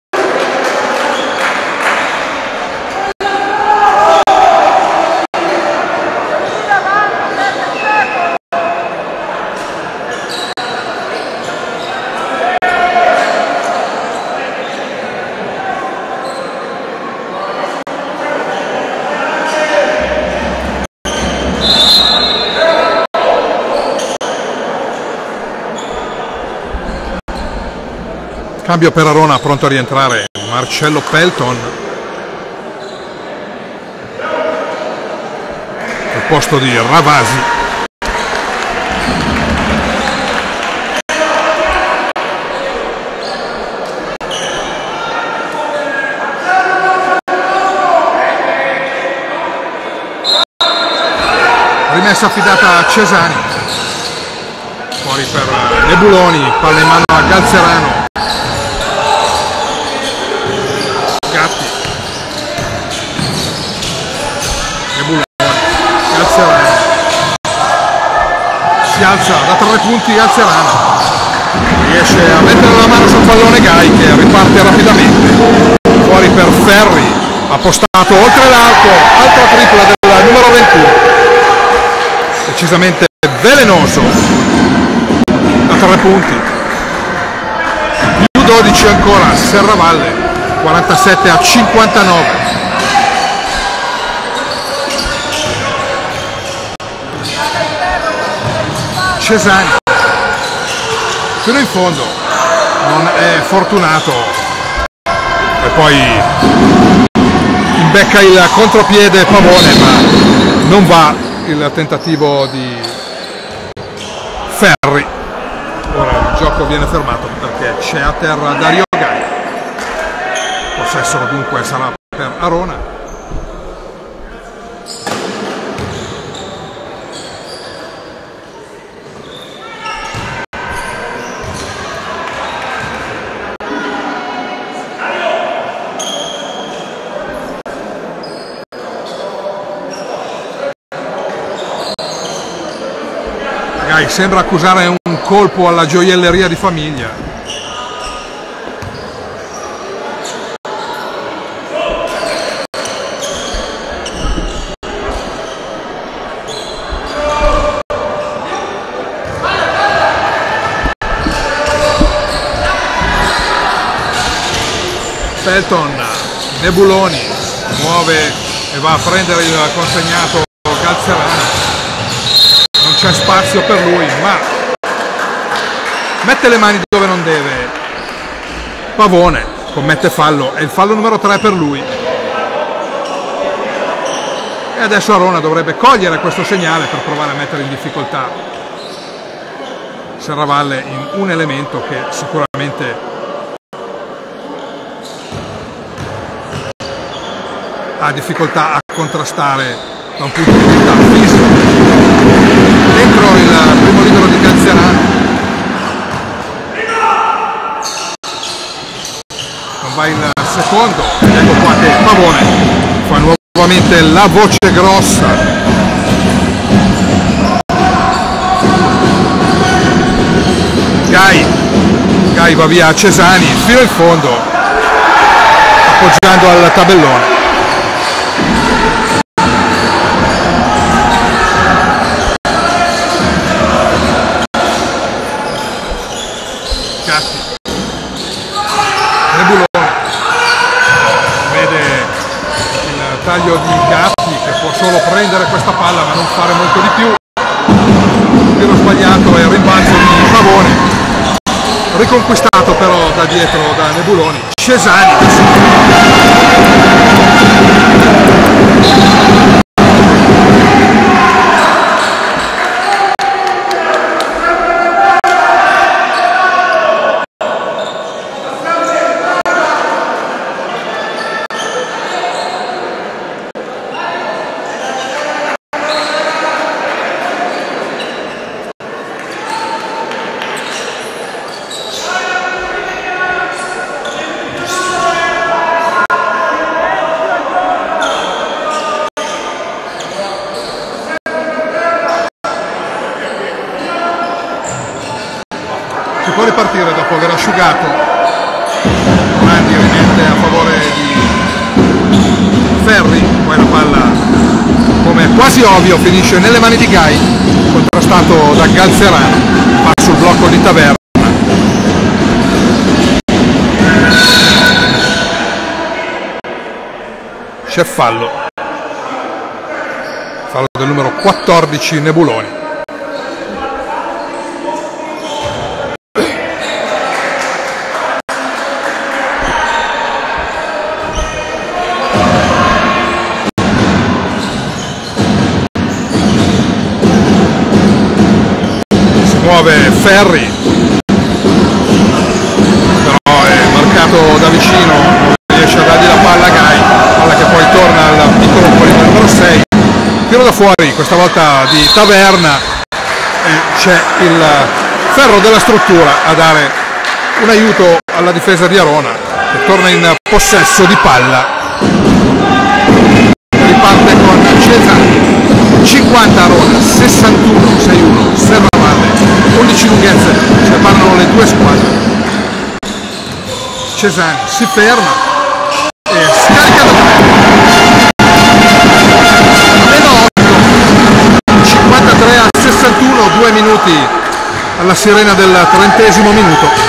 Cambio per Arona, pronto a rientrare Marcello Pelton al posto di Ravasi. Rimessa affidata a Cesani, fuori per Nebuloni, palla in mano a Galzerano. Gatti, Nebuloni, Galzerano, si alza da tre punti Galzerano, riesce a mettere la mano sul pallone Gai che riparte rapidamente, fuori per Ferri, appostato oltre l'alto, altra tripla del numero ventuno, decisamente velenoso, da tre punti, più dodici ancora Serravalle, quarantasette a cinquantanove. Cesani fino in fondo, non è fortunato e poi imbecca il contropiede Pavone, ma non va il tentativo di Ferri. Ora il gioco viene fermato perché c'è a terra Dario Gai. Possesso dunque sarà per Arona. Gai sembra accusare un colpo alla gioielleria di famiglia. Pelton, Nebuloni muove e va a prendere il consegnato Galzerano, non c'è spazio per lui, ma mette le mani dove non deve. Pavone commette fallo, è il fallo numero tre per lui. E adesso Arona dovrebbe cogliere questo segnale per provare a mettere in difficoltà Serravalle in un elemento che sicuramente ha difficoltà a contrastare da un punto di vista fisico. Dentro il primo libero di Galzerano, non va il secondo, ed ecco qua che Pavone fa nuovamente la voce grossa. Gai, Gai va via a Cesani fino in fondo, appoggiando al tabellone. Gatti, Nebuloni vede il taglio di Gatti che può solo prendere questa palla ma non fare molto di più. Tiro sbagliato e il rimbalzo di Pavone, riconquistato però da dietro da Nebuloni. Cesani può ripartire dopo aver asciugato. Morandi rimette a favore di Ferri, poi la palla, come quasi ovvio, finisce nelle mani di Gai, contrastato da Galzerano, va sul blocco di Taverna. C'è fallo, fallo del numero quattordici Nebuloni. Muove Ferri, però è marcato da vicino, non riesce a dargli la palla a Gai, palla che poi torna al piccolo poligono numero sei, tiro da fuori, questa volta di Taverna, e c'è il ferro della struttura a dare un aiuto alla difesa di Arona, che torna in possesso di palla. Riparte con Cesani, cinquanta Arona, sessantuno sei uno Serravalle, undici lunghezze, separano le due squadre. Cesani si ferma e scarica da tre. Meno otto, cinquantatré a sessantuno, due minuti alla sirena del trentesimo minuto.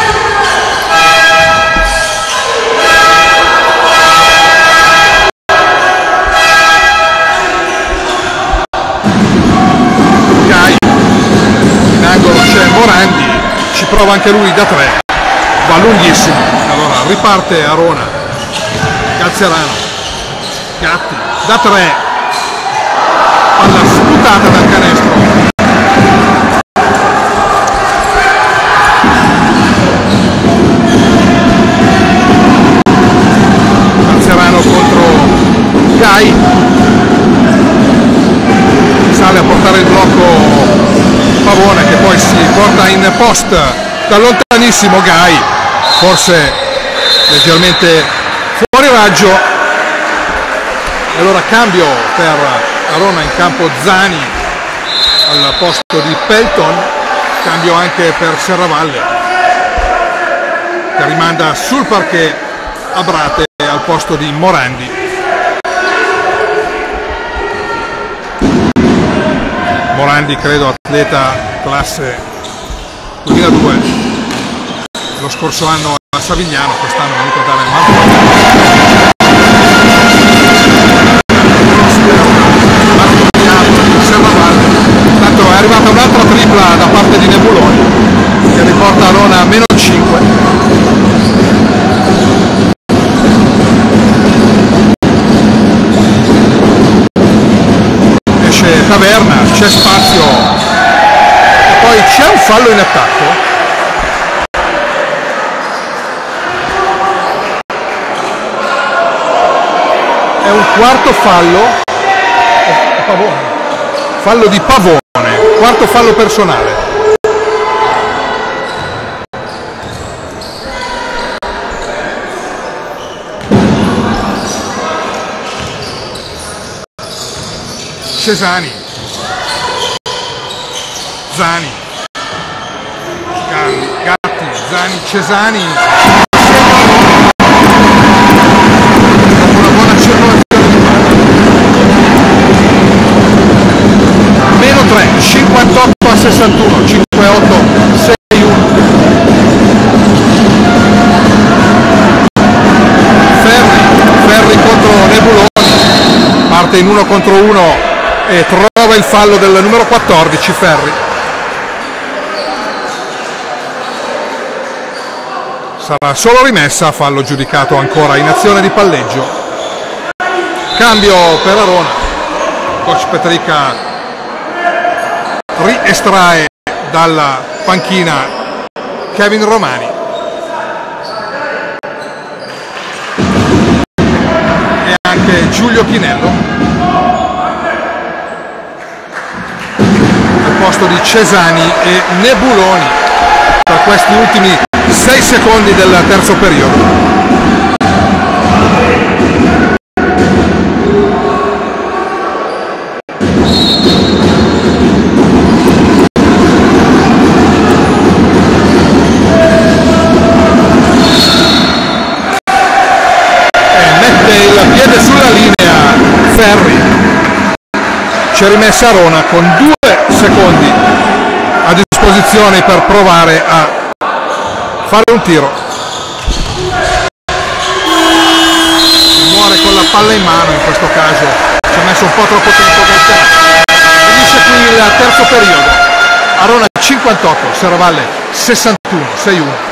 Morandi ci prova anche lui da tre, va lunghissimo, allora riparte Arona, Galzerano, Gatti da tre, palla sputata dal canestro, Galzerano contro Gai, sale a portare il blocco Pavone che poi si porta in post da lontanissimo Gai, forse leggermente fuori raggio, e allora cambio per Arona, in campo Zani al posto di Pelton, cambio anche per Serravalle che rimanda sul parquet Abrate al posto di Morandi. Morandi credo atleta classe duemiladue, lo scorso anno ha Savignano quest'anno è venuto a dare una tanto è arrivata un'altra tripla da parte di Nebuloni che riporta Arona a meno cinque. Esce Taverna, c'è spazio e poi c'è un fallo in attacco. È un quarto fallo, Pavone. Fallo di Pavone, quarto fallo personale. Cesani, Zani, Gatti, Zani, Cesani. Una buona circolazione di palla. Meno tre, cinquantotto a sessantuno, cinque otto, sei uno. Ferri, Ferri contro Nebuloni, parte in uno contro uno e trova il fallo del numero quattordici Ferri. Sarà solo rimessa, fallo giudicato ancora in azione di palleggio. Cambio per Arona, coach Petrica riestrae dalla panchina Kevin Romani e anche Giulio Chinello al posto di Cesani e Nebuloni per questi ultimi sei secondi del terzo periodo. Sulla linea Ferri, c'è rimessa Arona con due secondi a disposizione per provare a fare un tiro. Muore con la palla in mano, in questo caso ci ha messo un po' troppo tempo Galzerano. Finisce qui il terzo periodo. Arona cinquantotto, Serravalle sessantuno, sei uno.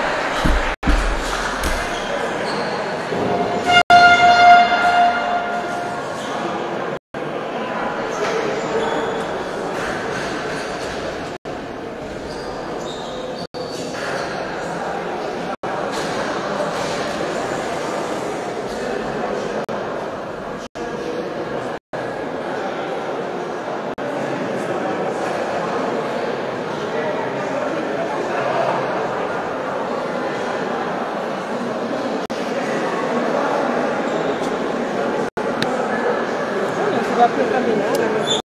Va più a camminare.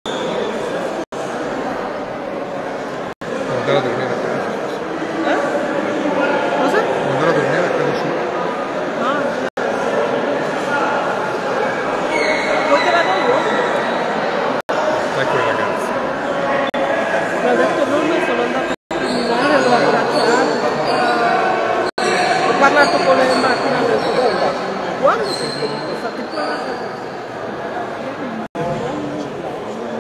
Andare a dormire a casa. Eh? Cosa? Andare a dormire a casa sua. Ah. Vuoi che vada io? Ecco i ragazzi. Mi ha detto nonno, sono andata a camminare, l'ho abbracciato. Ho parlato con le macchine, ho detto guarda, guarda se sono stati qua.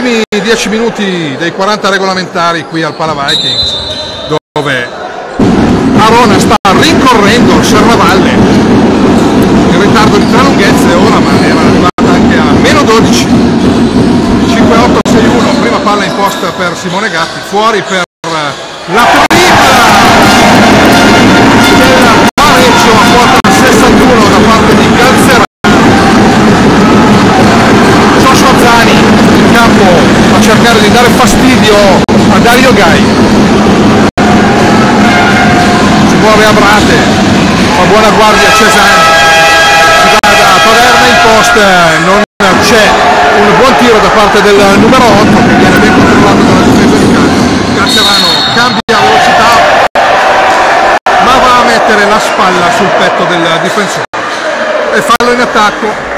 ultimi dieci minuti dei quaranta regolamentari qui al Pala Vikings, dove Arona sta rincorrendo il Serravalle in ritardo di tre lunghezze ora, ma era arrivata anche a meno dodici. cinque otto sei uno, prima palla in posta per Simone Gatti, fuori per la tripla del pareggio a quota sessantuno da parte di Galzerano. Joshua Zani in campo a cercare di dare fastidio a Dario Gai. Si muove Abrate, fa buona guardia Cesani, si va da Taverna in post, non c'è un buon tiro da parte del numero otto che viene ben controllato dalla difesa di calcio. Galzerano cambia velocità ma va a mettere la spalla sul petto del difensore e fallo in attacco.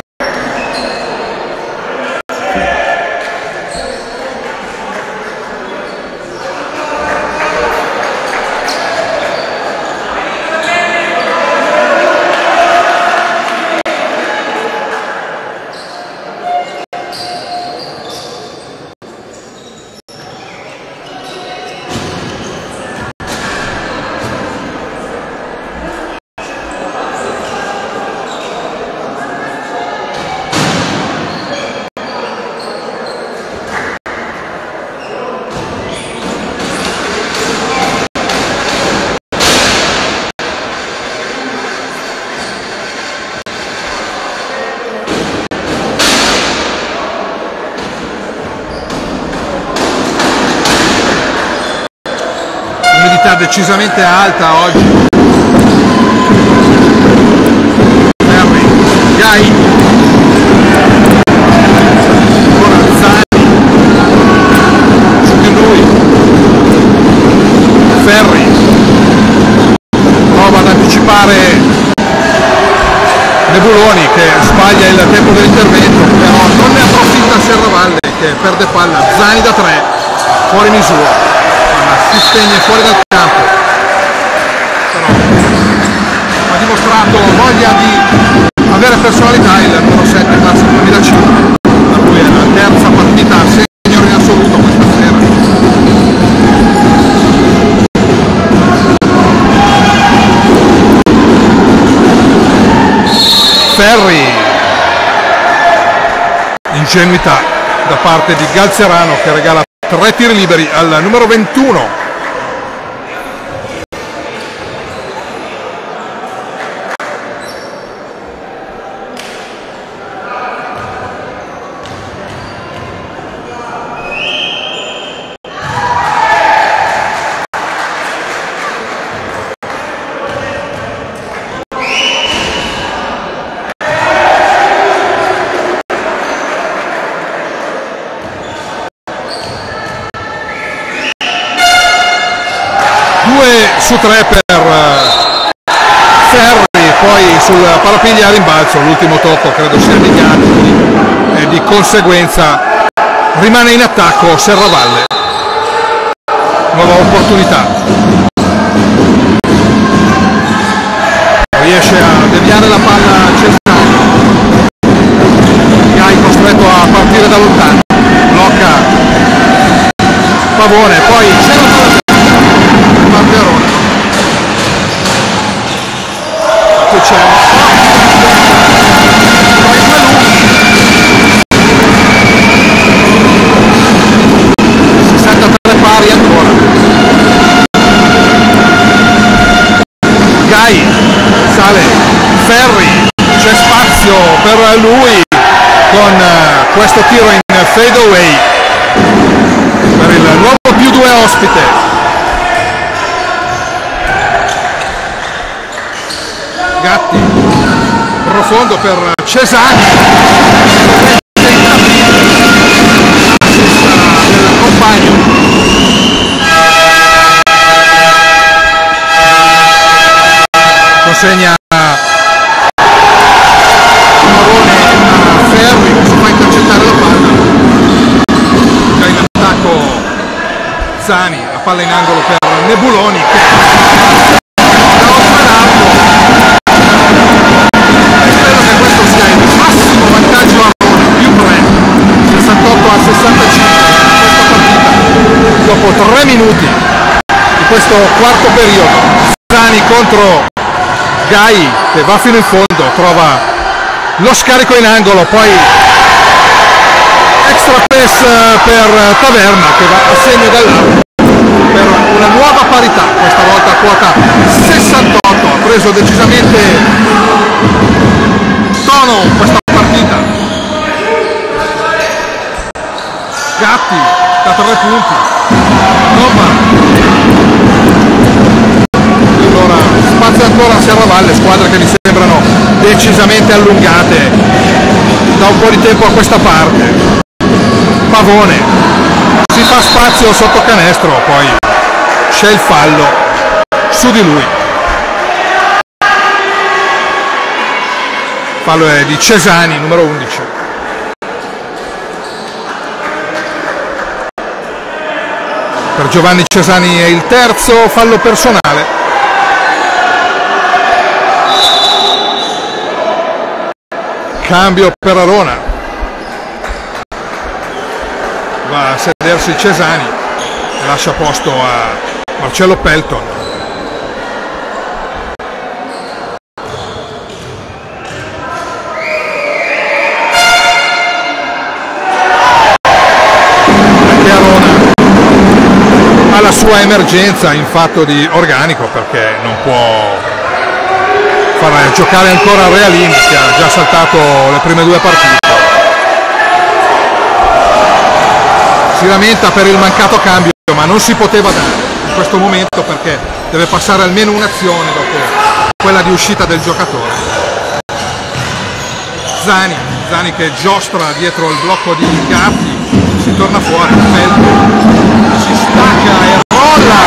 Decisamente alta oggi. Ferri, Gai, ora Zani, su di lui, Ferri, prova ad anticipare Nebuloni che sbaglia il tempo dell'intervento, però non ne approfitta Serravalle che perde palla. Zani da tre, fuori misura. Si spegne fuori dal campo, però ha dimostrato voglia di avere personalità il numero sette classe duemilacinque, per cui è la terza partita senior in assoluto questa sera. Ferri, ingenuità da parte di Galzerano che regala tre tiri liberi al numero ventuno. Su tre per Ferri, poi sul parapiglia a rimbalzo, l'ultimo tocco credo sia di Gatti e di conseguenza rimane in attacco Serravalle. Nuova opportunità, riesce a deviare la palla Cesani, Gai costretto a partire da lontano, blocca Pavone, poi c'è la palla Margarone. Poi c'è sessantatré pari ancora. Gai sale, Ferri, c'è spazio per lui con questo tiro in fade away per il nuovo più due ospite. Gatti, profondo per Cesani, del compagno. Consegna Marone a Ferri che si fa intercettare la palla. Già in attacco Zani, la palla in angolo per Nebuloni che sessantotto a sessantacinque. minuti di questo quarto periodo. Zani contro Gai che va fino in fondo, trova lo scarico in angolo, poi extra pass per Taverna che va a segno dall'arco per una nuova parità, questa volta a quota sessantotto. Ha preso decisamente tono questa partita. Gatti da tre punti, Nova. Allora spazio ancora a Serravalle, squadre che mi sembrano decisamente allungate da un po' di tempo a questa parte. Pavone si fa spazio sotto canestro, poi c'è il fallo su di lui. Fallo è di Cesani, numero undici. Per Giovanni Cesani è il terzo fallo personale. Cambio per Arona. Va a sedersi Cesani e lascia posto a Marcello Pelton. Anche Arona ha la sua emergenza in fatto di organico, perché non può far giocare ancora Realini, che ha già saltato le prime due partite. Si lamenta per il mancato cambio, ma non si poteva dare in questo momento perché deve passare almeno un'azione dopo quella di uscita del giocatore. Zani, Zani che giostra dietro il blocco di Gatti, si torna fuori, Felto si stacca e rolla,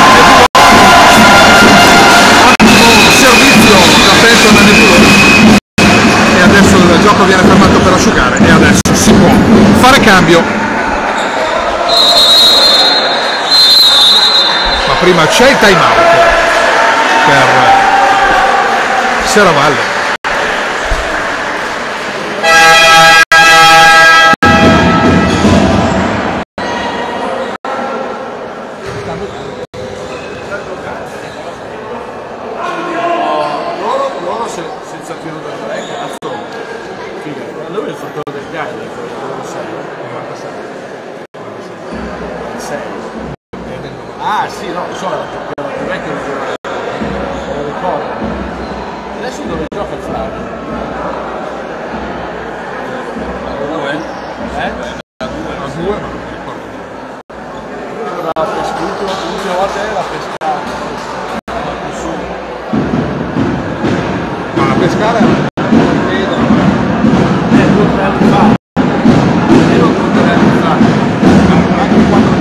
ottimo servizio da Felton a Nebuloni, e adesso il gioco viene fermato per asciugare e adesso si può fare cambio. Prima c'è il time out per Serravalle. Loro, loro se, senza tiro da tre, cazzo, lui è il fattore del Gai, sei. Ah sì, no, so, era più vecchio, lo ricordo. Adesso dove gioca il Flavio? Dove? Eh? A due, ma non mi ricordo. Lui l'ha pescato, l'ultima volta era pescato. Ma a pescare non vedo. Eh, due o tre anni fa. Io due o tre anni fa. Anche quando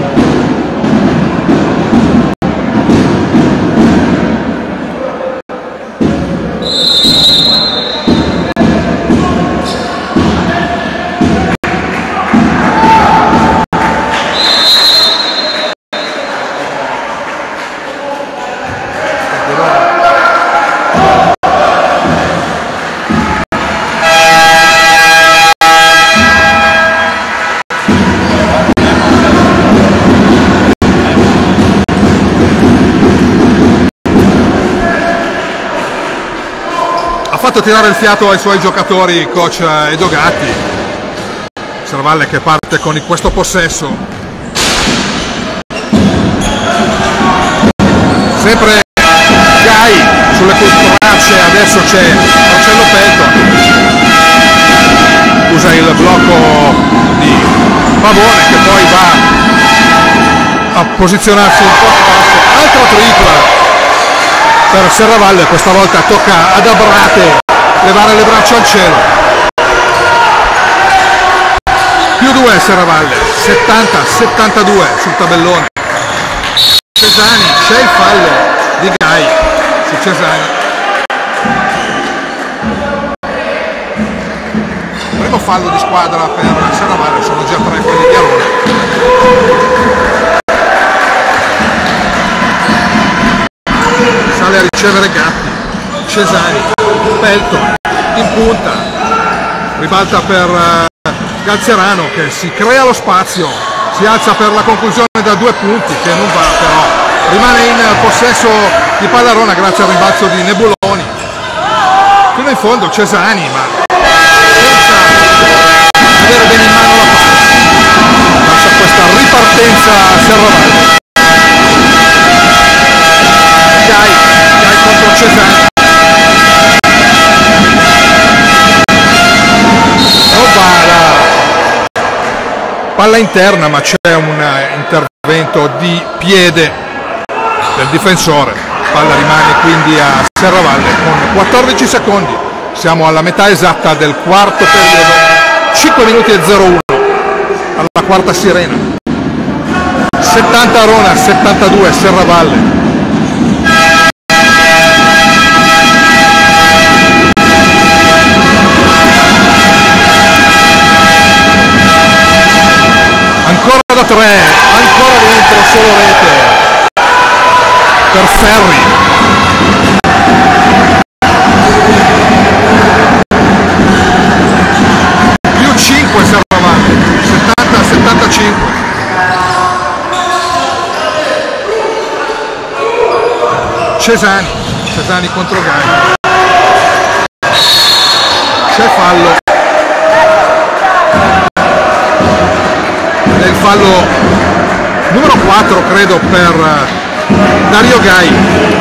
fatto tirare il fiato ai suoi giocatori coach Edo Gatti. Serravalle che parte con questo possesso, sempre Gai sulle tracce, adesso c'è Marcello Pelton, usa il blocco di Pavone che poi va a posizionarsi un po' basso, altro tripla per Serravalle, questa volta tocca ad Abrate levare le braccia al cielo. Più due Serravalle, settanta settantadue sul tabellone. Cesani, c'è il fallo di Gai su Cesani. Primo fallo di squadra per Serravalle, sono già tre quelli di Arona. Sale a ricevere Gatti, Cesani, Pelton in punta, ribalta per uh, Galzerano che si crea lo spazio, si alza per la conclusione da due punti che non va, però rimane in possesso di palla Arona grazie al rimbalzo di Nebuloni. Fino in fondo Cesani, ma senza avere bene in mano la palla, lascia questa ripartenza a Serravalle. Gai, Gai contro Cesani. Novara. Palla interna, ma c'è un intervento di piede del difensore. Palla rimane quindi a Serravalle con quattordici secondi. Siamo alla metà esatta del quarto periodo. cinque minuti e zero uno alla quarta sirena. settanta Arona, settantadue Serravalle. Ancora da tre, ancora dentro, solo rete per Ferri. Più cinque Serravalle, settanta a settantacinque. Cesani, Cesani contro Gai. C'è fallo. È il fallo numero quattro credo per Dario Gai.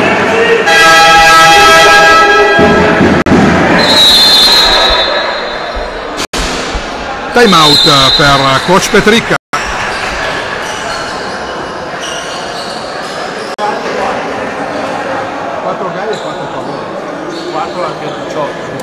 Time out per coach Petricca. quattro Gai e quattro favore. quattro anche a diciotto.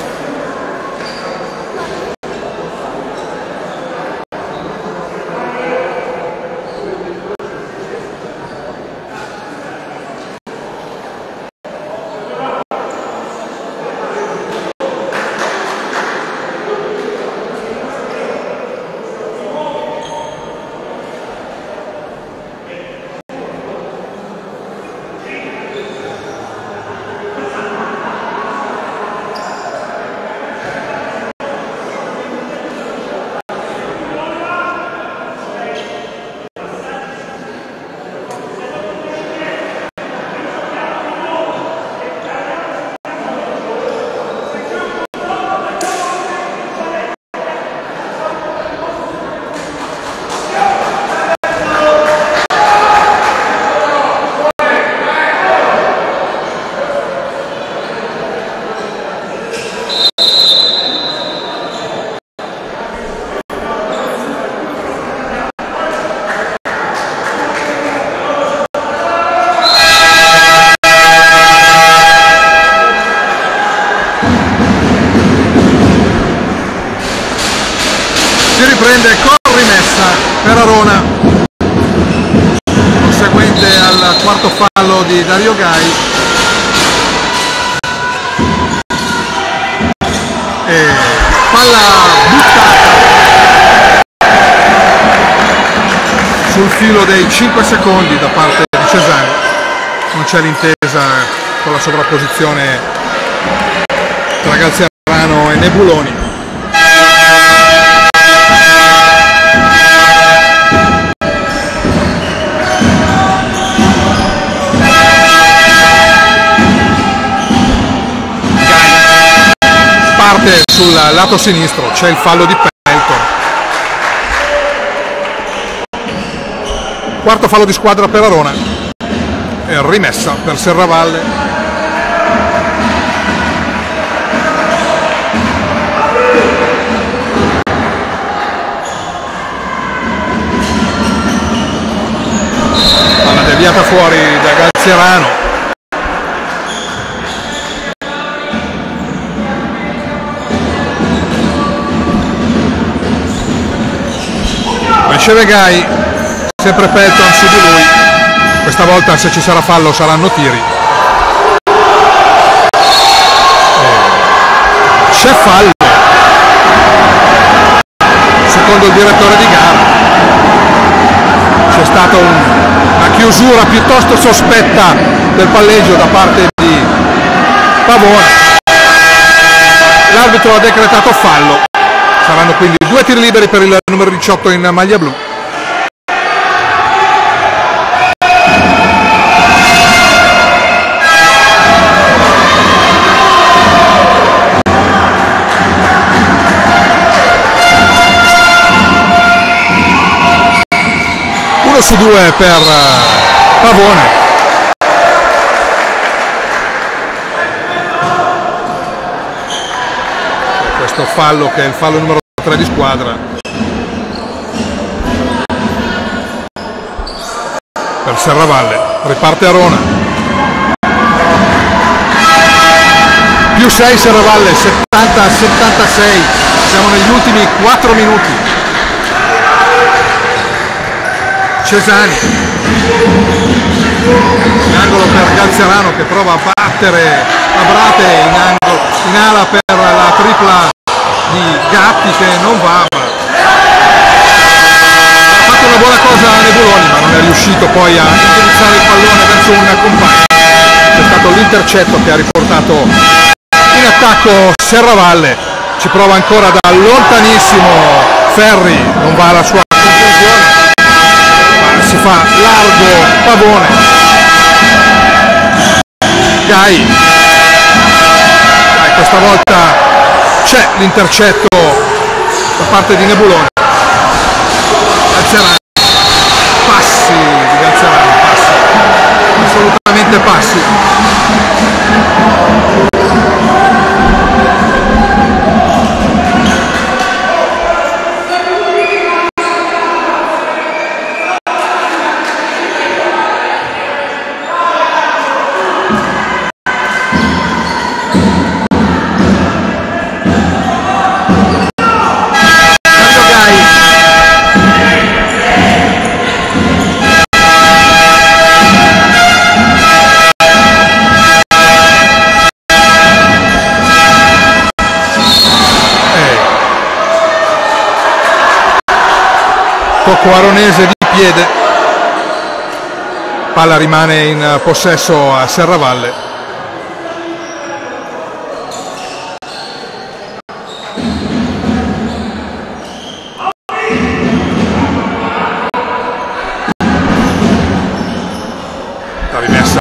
Prende con rimessa per Arona, conseguente al quarto fallo di Dario Gai, e palla buttata sul filo dei cinque secondi da parte di Cesani. Non c'è l'intesa con la sovrapposizione tra Galzerano e Nebuloni. Parte sul lato sinistro, c'è il fallo di Pelton. Quarto fallo di squadra per Arona e rimessa per Serravalle. Palla deviata fuori da Galzerano. Riceve Gai, sempre Pelton su di lui, questa volta se ci sarà fallo saranno tiri. C'è fallo, secondo il direttore di gara. C'è stata un, una chiusura piuttosto sospetta del palleggio da parte di Pavone. L'arbitro ha decretato fallo. Saranno quindi due tiri liberi per il numero diciotto in maglia blu. su due per uh, Pavone. Questo fallo che è il fallo numero tre di squadra per Serravalle. Riparte Arona, più sei Serravalle, settanta a settantasei, siamo negli ultimi quattro minuti. Cesani in angolo per Galzerano che prova a battere Abrate in, angolo, in ala per la tripla di Gatti che non va, ma ha fatto una buona cosa a Nebuloni, ma non è riuscito poi a indirizzare il pallone verso un compagno. C'è stato l'intercetto che ha riportato in attacco Serravalle. Ci prova ancora da lontanissimo Ferri, non va alla sua conclusione, ma si fa largo Pavone. Gai, Gai questa volta c'è l'intercetto da parte di Nebuloni. Galzerano, passi di Galzerano, passi, assolutamente passi. Tocco aronese di piede, palla rimane in possesso a Serravalle. La rimessa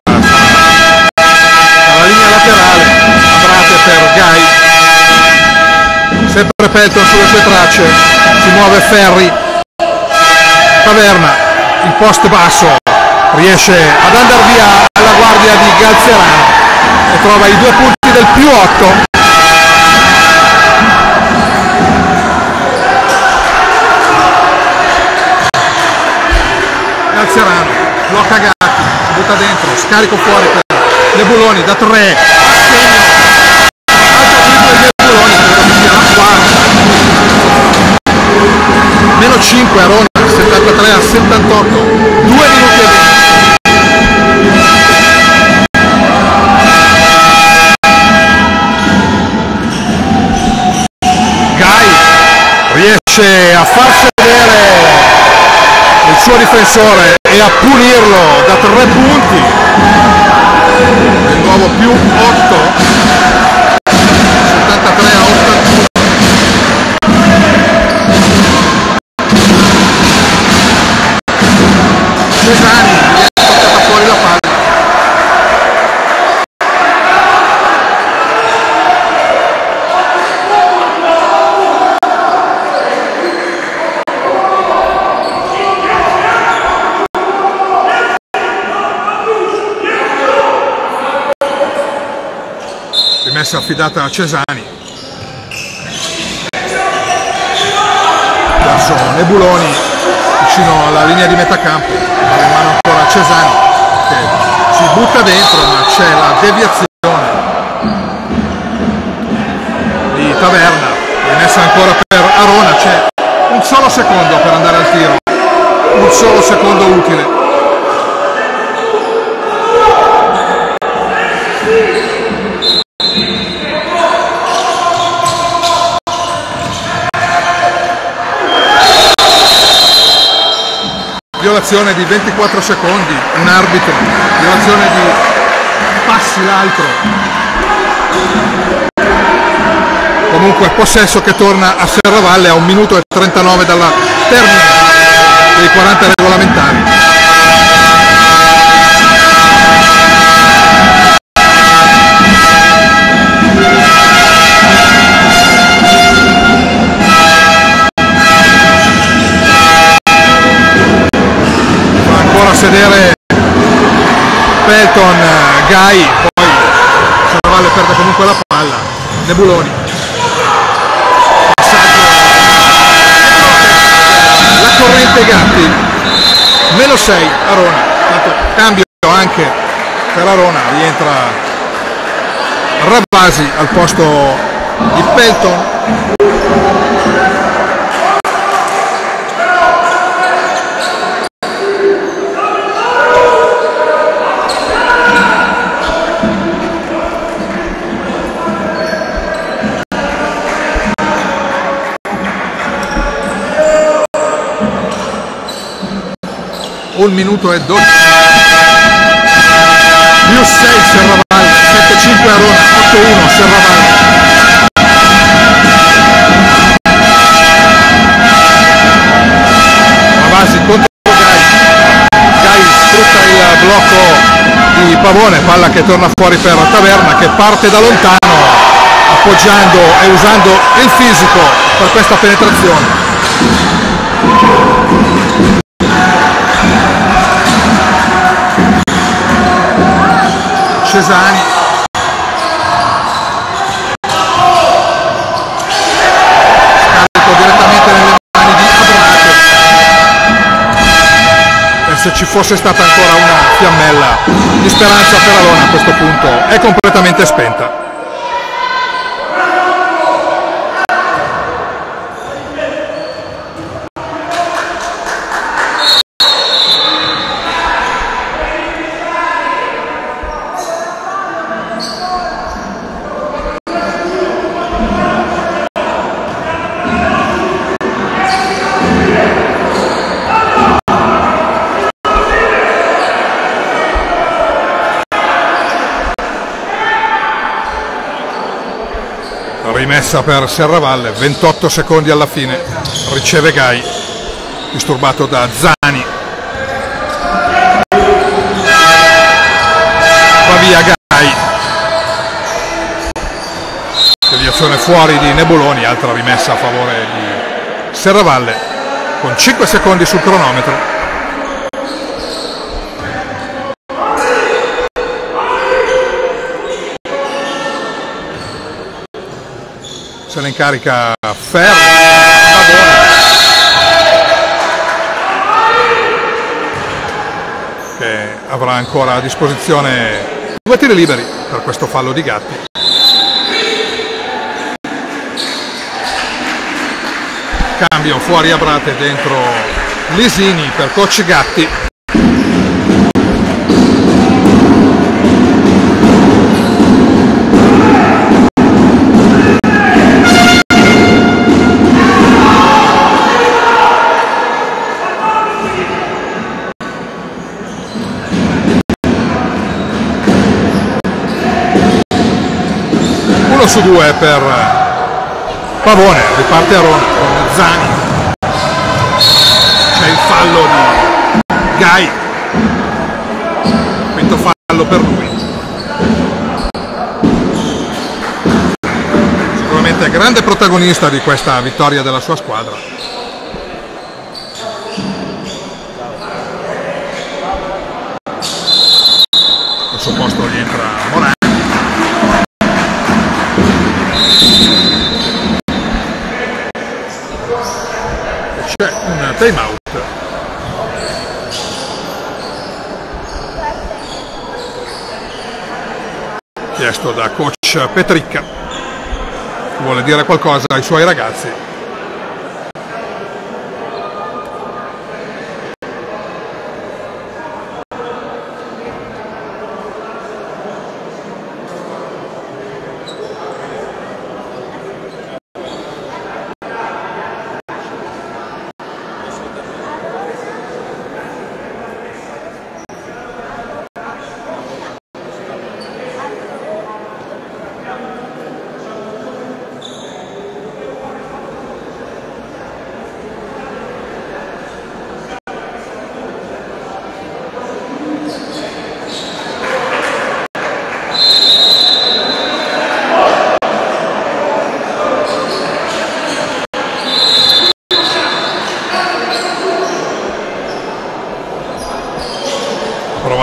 alla linea laterale, Abrate per Gai, sempre Pelton sulle sue tracce, si muove Ferri. Taverna, il post basso, riesce ad andare via alla guardia di Galzerano e trova i due punti del più otto. Galzerano blocca Gatti, si butta dentro, scarico fuori per Nebuloni da tre, segno, altro triplo di Nebuloni, credo che sia la quarta. Meno cinque a Roma, settantatré a settantotto, due minuti e venti. Gai riesce a far sedere il suo difensore e a punirlo da tre punti. Di nuovo più otto, settantatré a ottantuno. Cesani gli è toccata fuori la palla. Rimessa affidata a Cesani verso Nebuloni vicino alla linea di metà campo, palla in mano ancora a Cesani che si butta dentro, ma c'è la deviazione di Taverna. Rimessa ancora per Arona, c'è un solo secondo per andare al tiro, un solo secondo utile. Violazione di ventiquattro secondi, un arbitro, violazione di passi l'altro. Comunque possesso che torna a Serravalle a un minuto e trentanove dalla termine dei quaranta regolamentari. sedere Pelton, Gai, poi Serravalle perde comunque la palla, Nebuloni, passaggio, la corrente Gatti, meno sei Arona, tanto cambio anche per Arona, rientra Ravasi al posto di Pelton. Un minuto e dodici, più sei Serravalle, sette cinque Arona, otto uno Serravalle. Ravasi contro Gai, Gai sfrutta il blocco di Pavone, palla che torna fuori per Taverna, che parte da lontano appoggiando e usando il fisico per questa penetrazione. Cesani, scarico direttamente nelle mani di Abrate, e se ci fosse stata ancora una fiammella di speranza per Arona a questo punto è completamente spenta. Rimessa per Serravalle, ventotto secondi alla fine, riceve Gai, disturbato da Zani, va via Gai, deviazione fuori di Nebuloni, altra rimessa a favore di Serravalle, con cinque secondi sul cronometro. Se ne incarica Ferro, che avrà ancora a disposizione due tiri liberi per questo fallo di Gatti. Cambio fuori Abrate, dentro Lisini per coach Gatti. Su due per Pavone, riparte Arona con Zani, c'è il fallo di Gai, quinto fallo per lui, sicuramente grande protagonista di questa vittoria della sua squadra. Al suo posto rientra Morano. C'è un time out chiesto da coach Petricca, vuole dire qualcosa ai suoi ragazzi.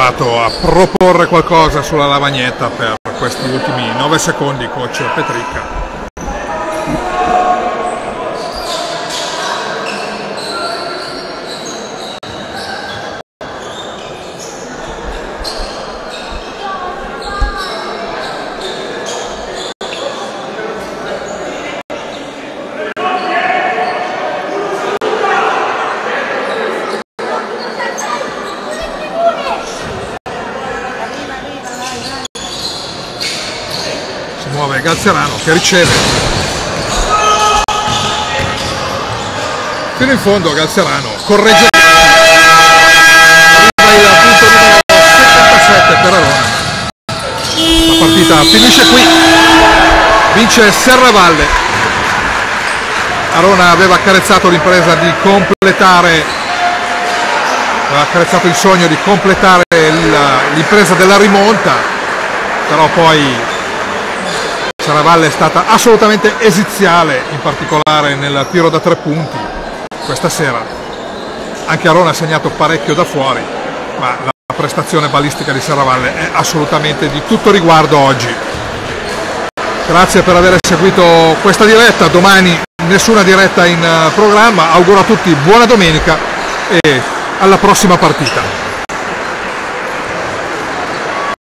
provato a proporre qualcosa sulla lavagnetta per questi ultimi nove secondi, coach Petricca. Muove Galzerano che riceve fino in fondo. Galzerano corregge, arriva il punto numero settantasette per Arona. La partita finisce qui, vince Serravalle. Arona aveva accarezzato l'impresa di completare aveva accarezzato il sogno di completare l'impresa della rimonta, però poi Serravalle è stata assolutamente esiziale, in particolare nel tiro da tre punti questa sera. Anche Arona ha segnato parecchio da fuori, ma la prestazione balistica di Serravalle è assolutamente di tutto riguardo oggi. Grazie per aver seguito questa diretta, domani nessuna diretta in programma. Auguro a tutti buona domenica e alla prossima partita.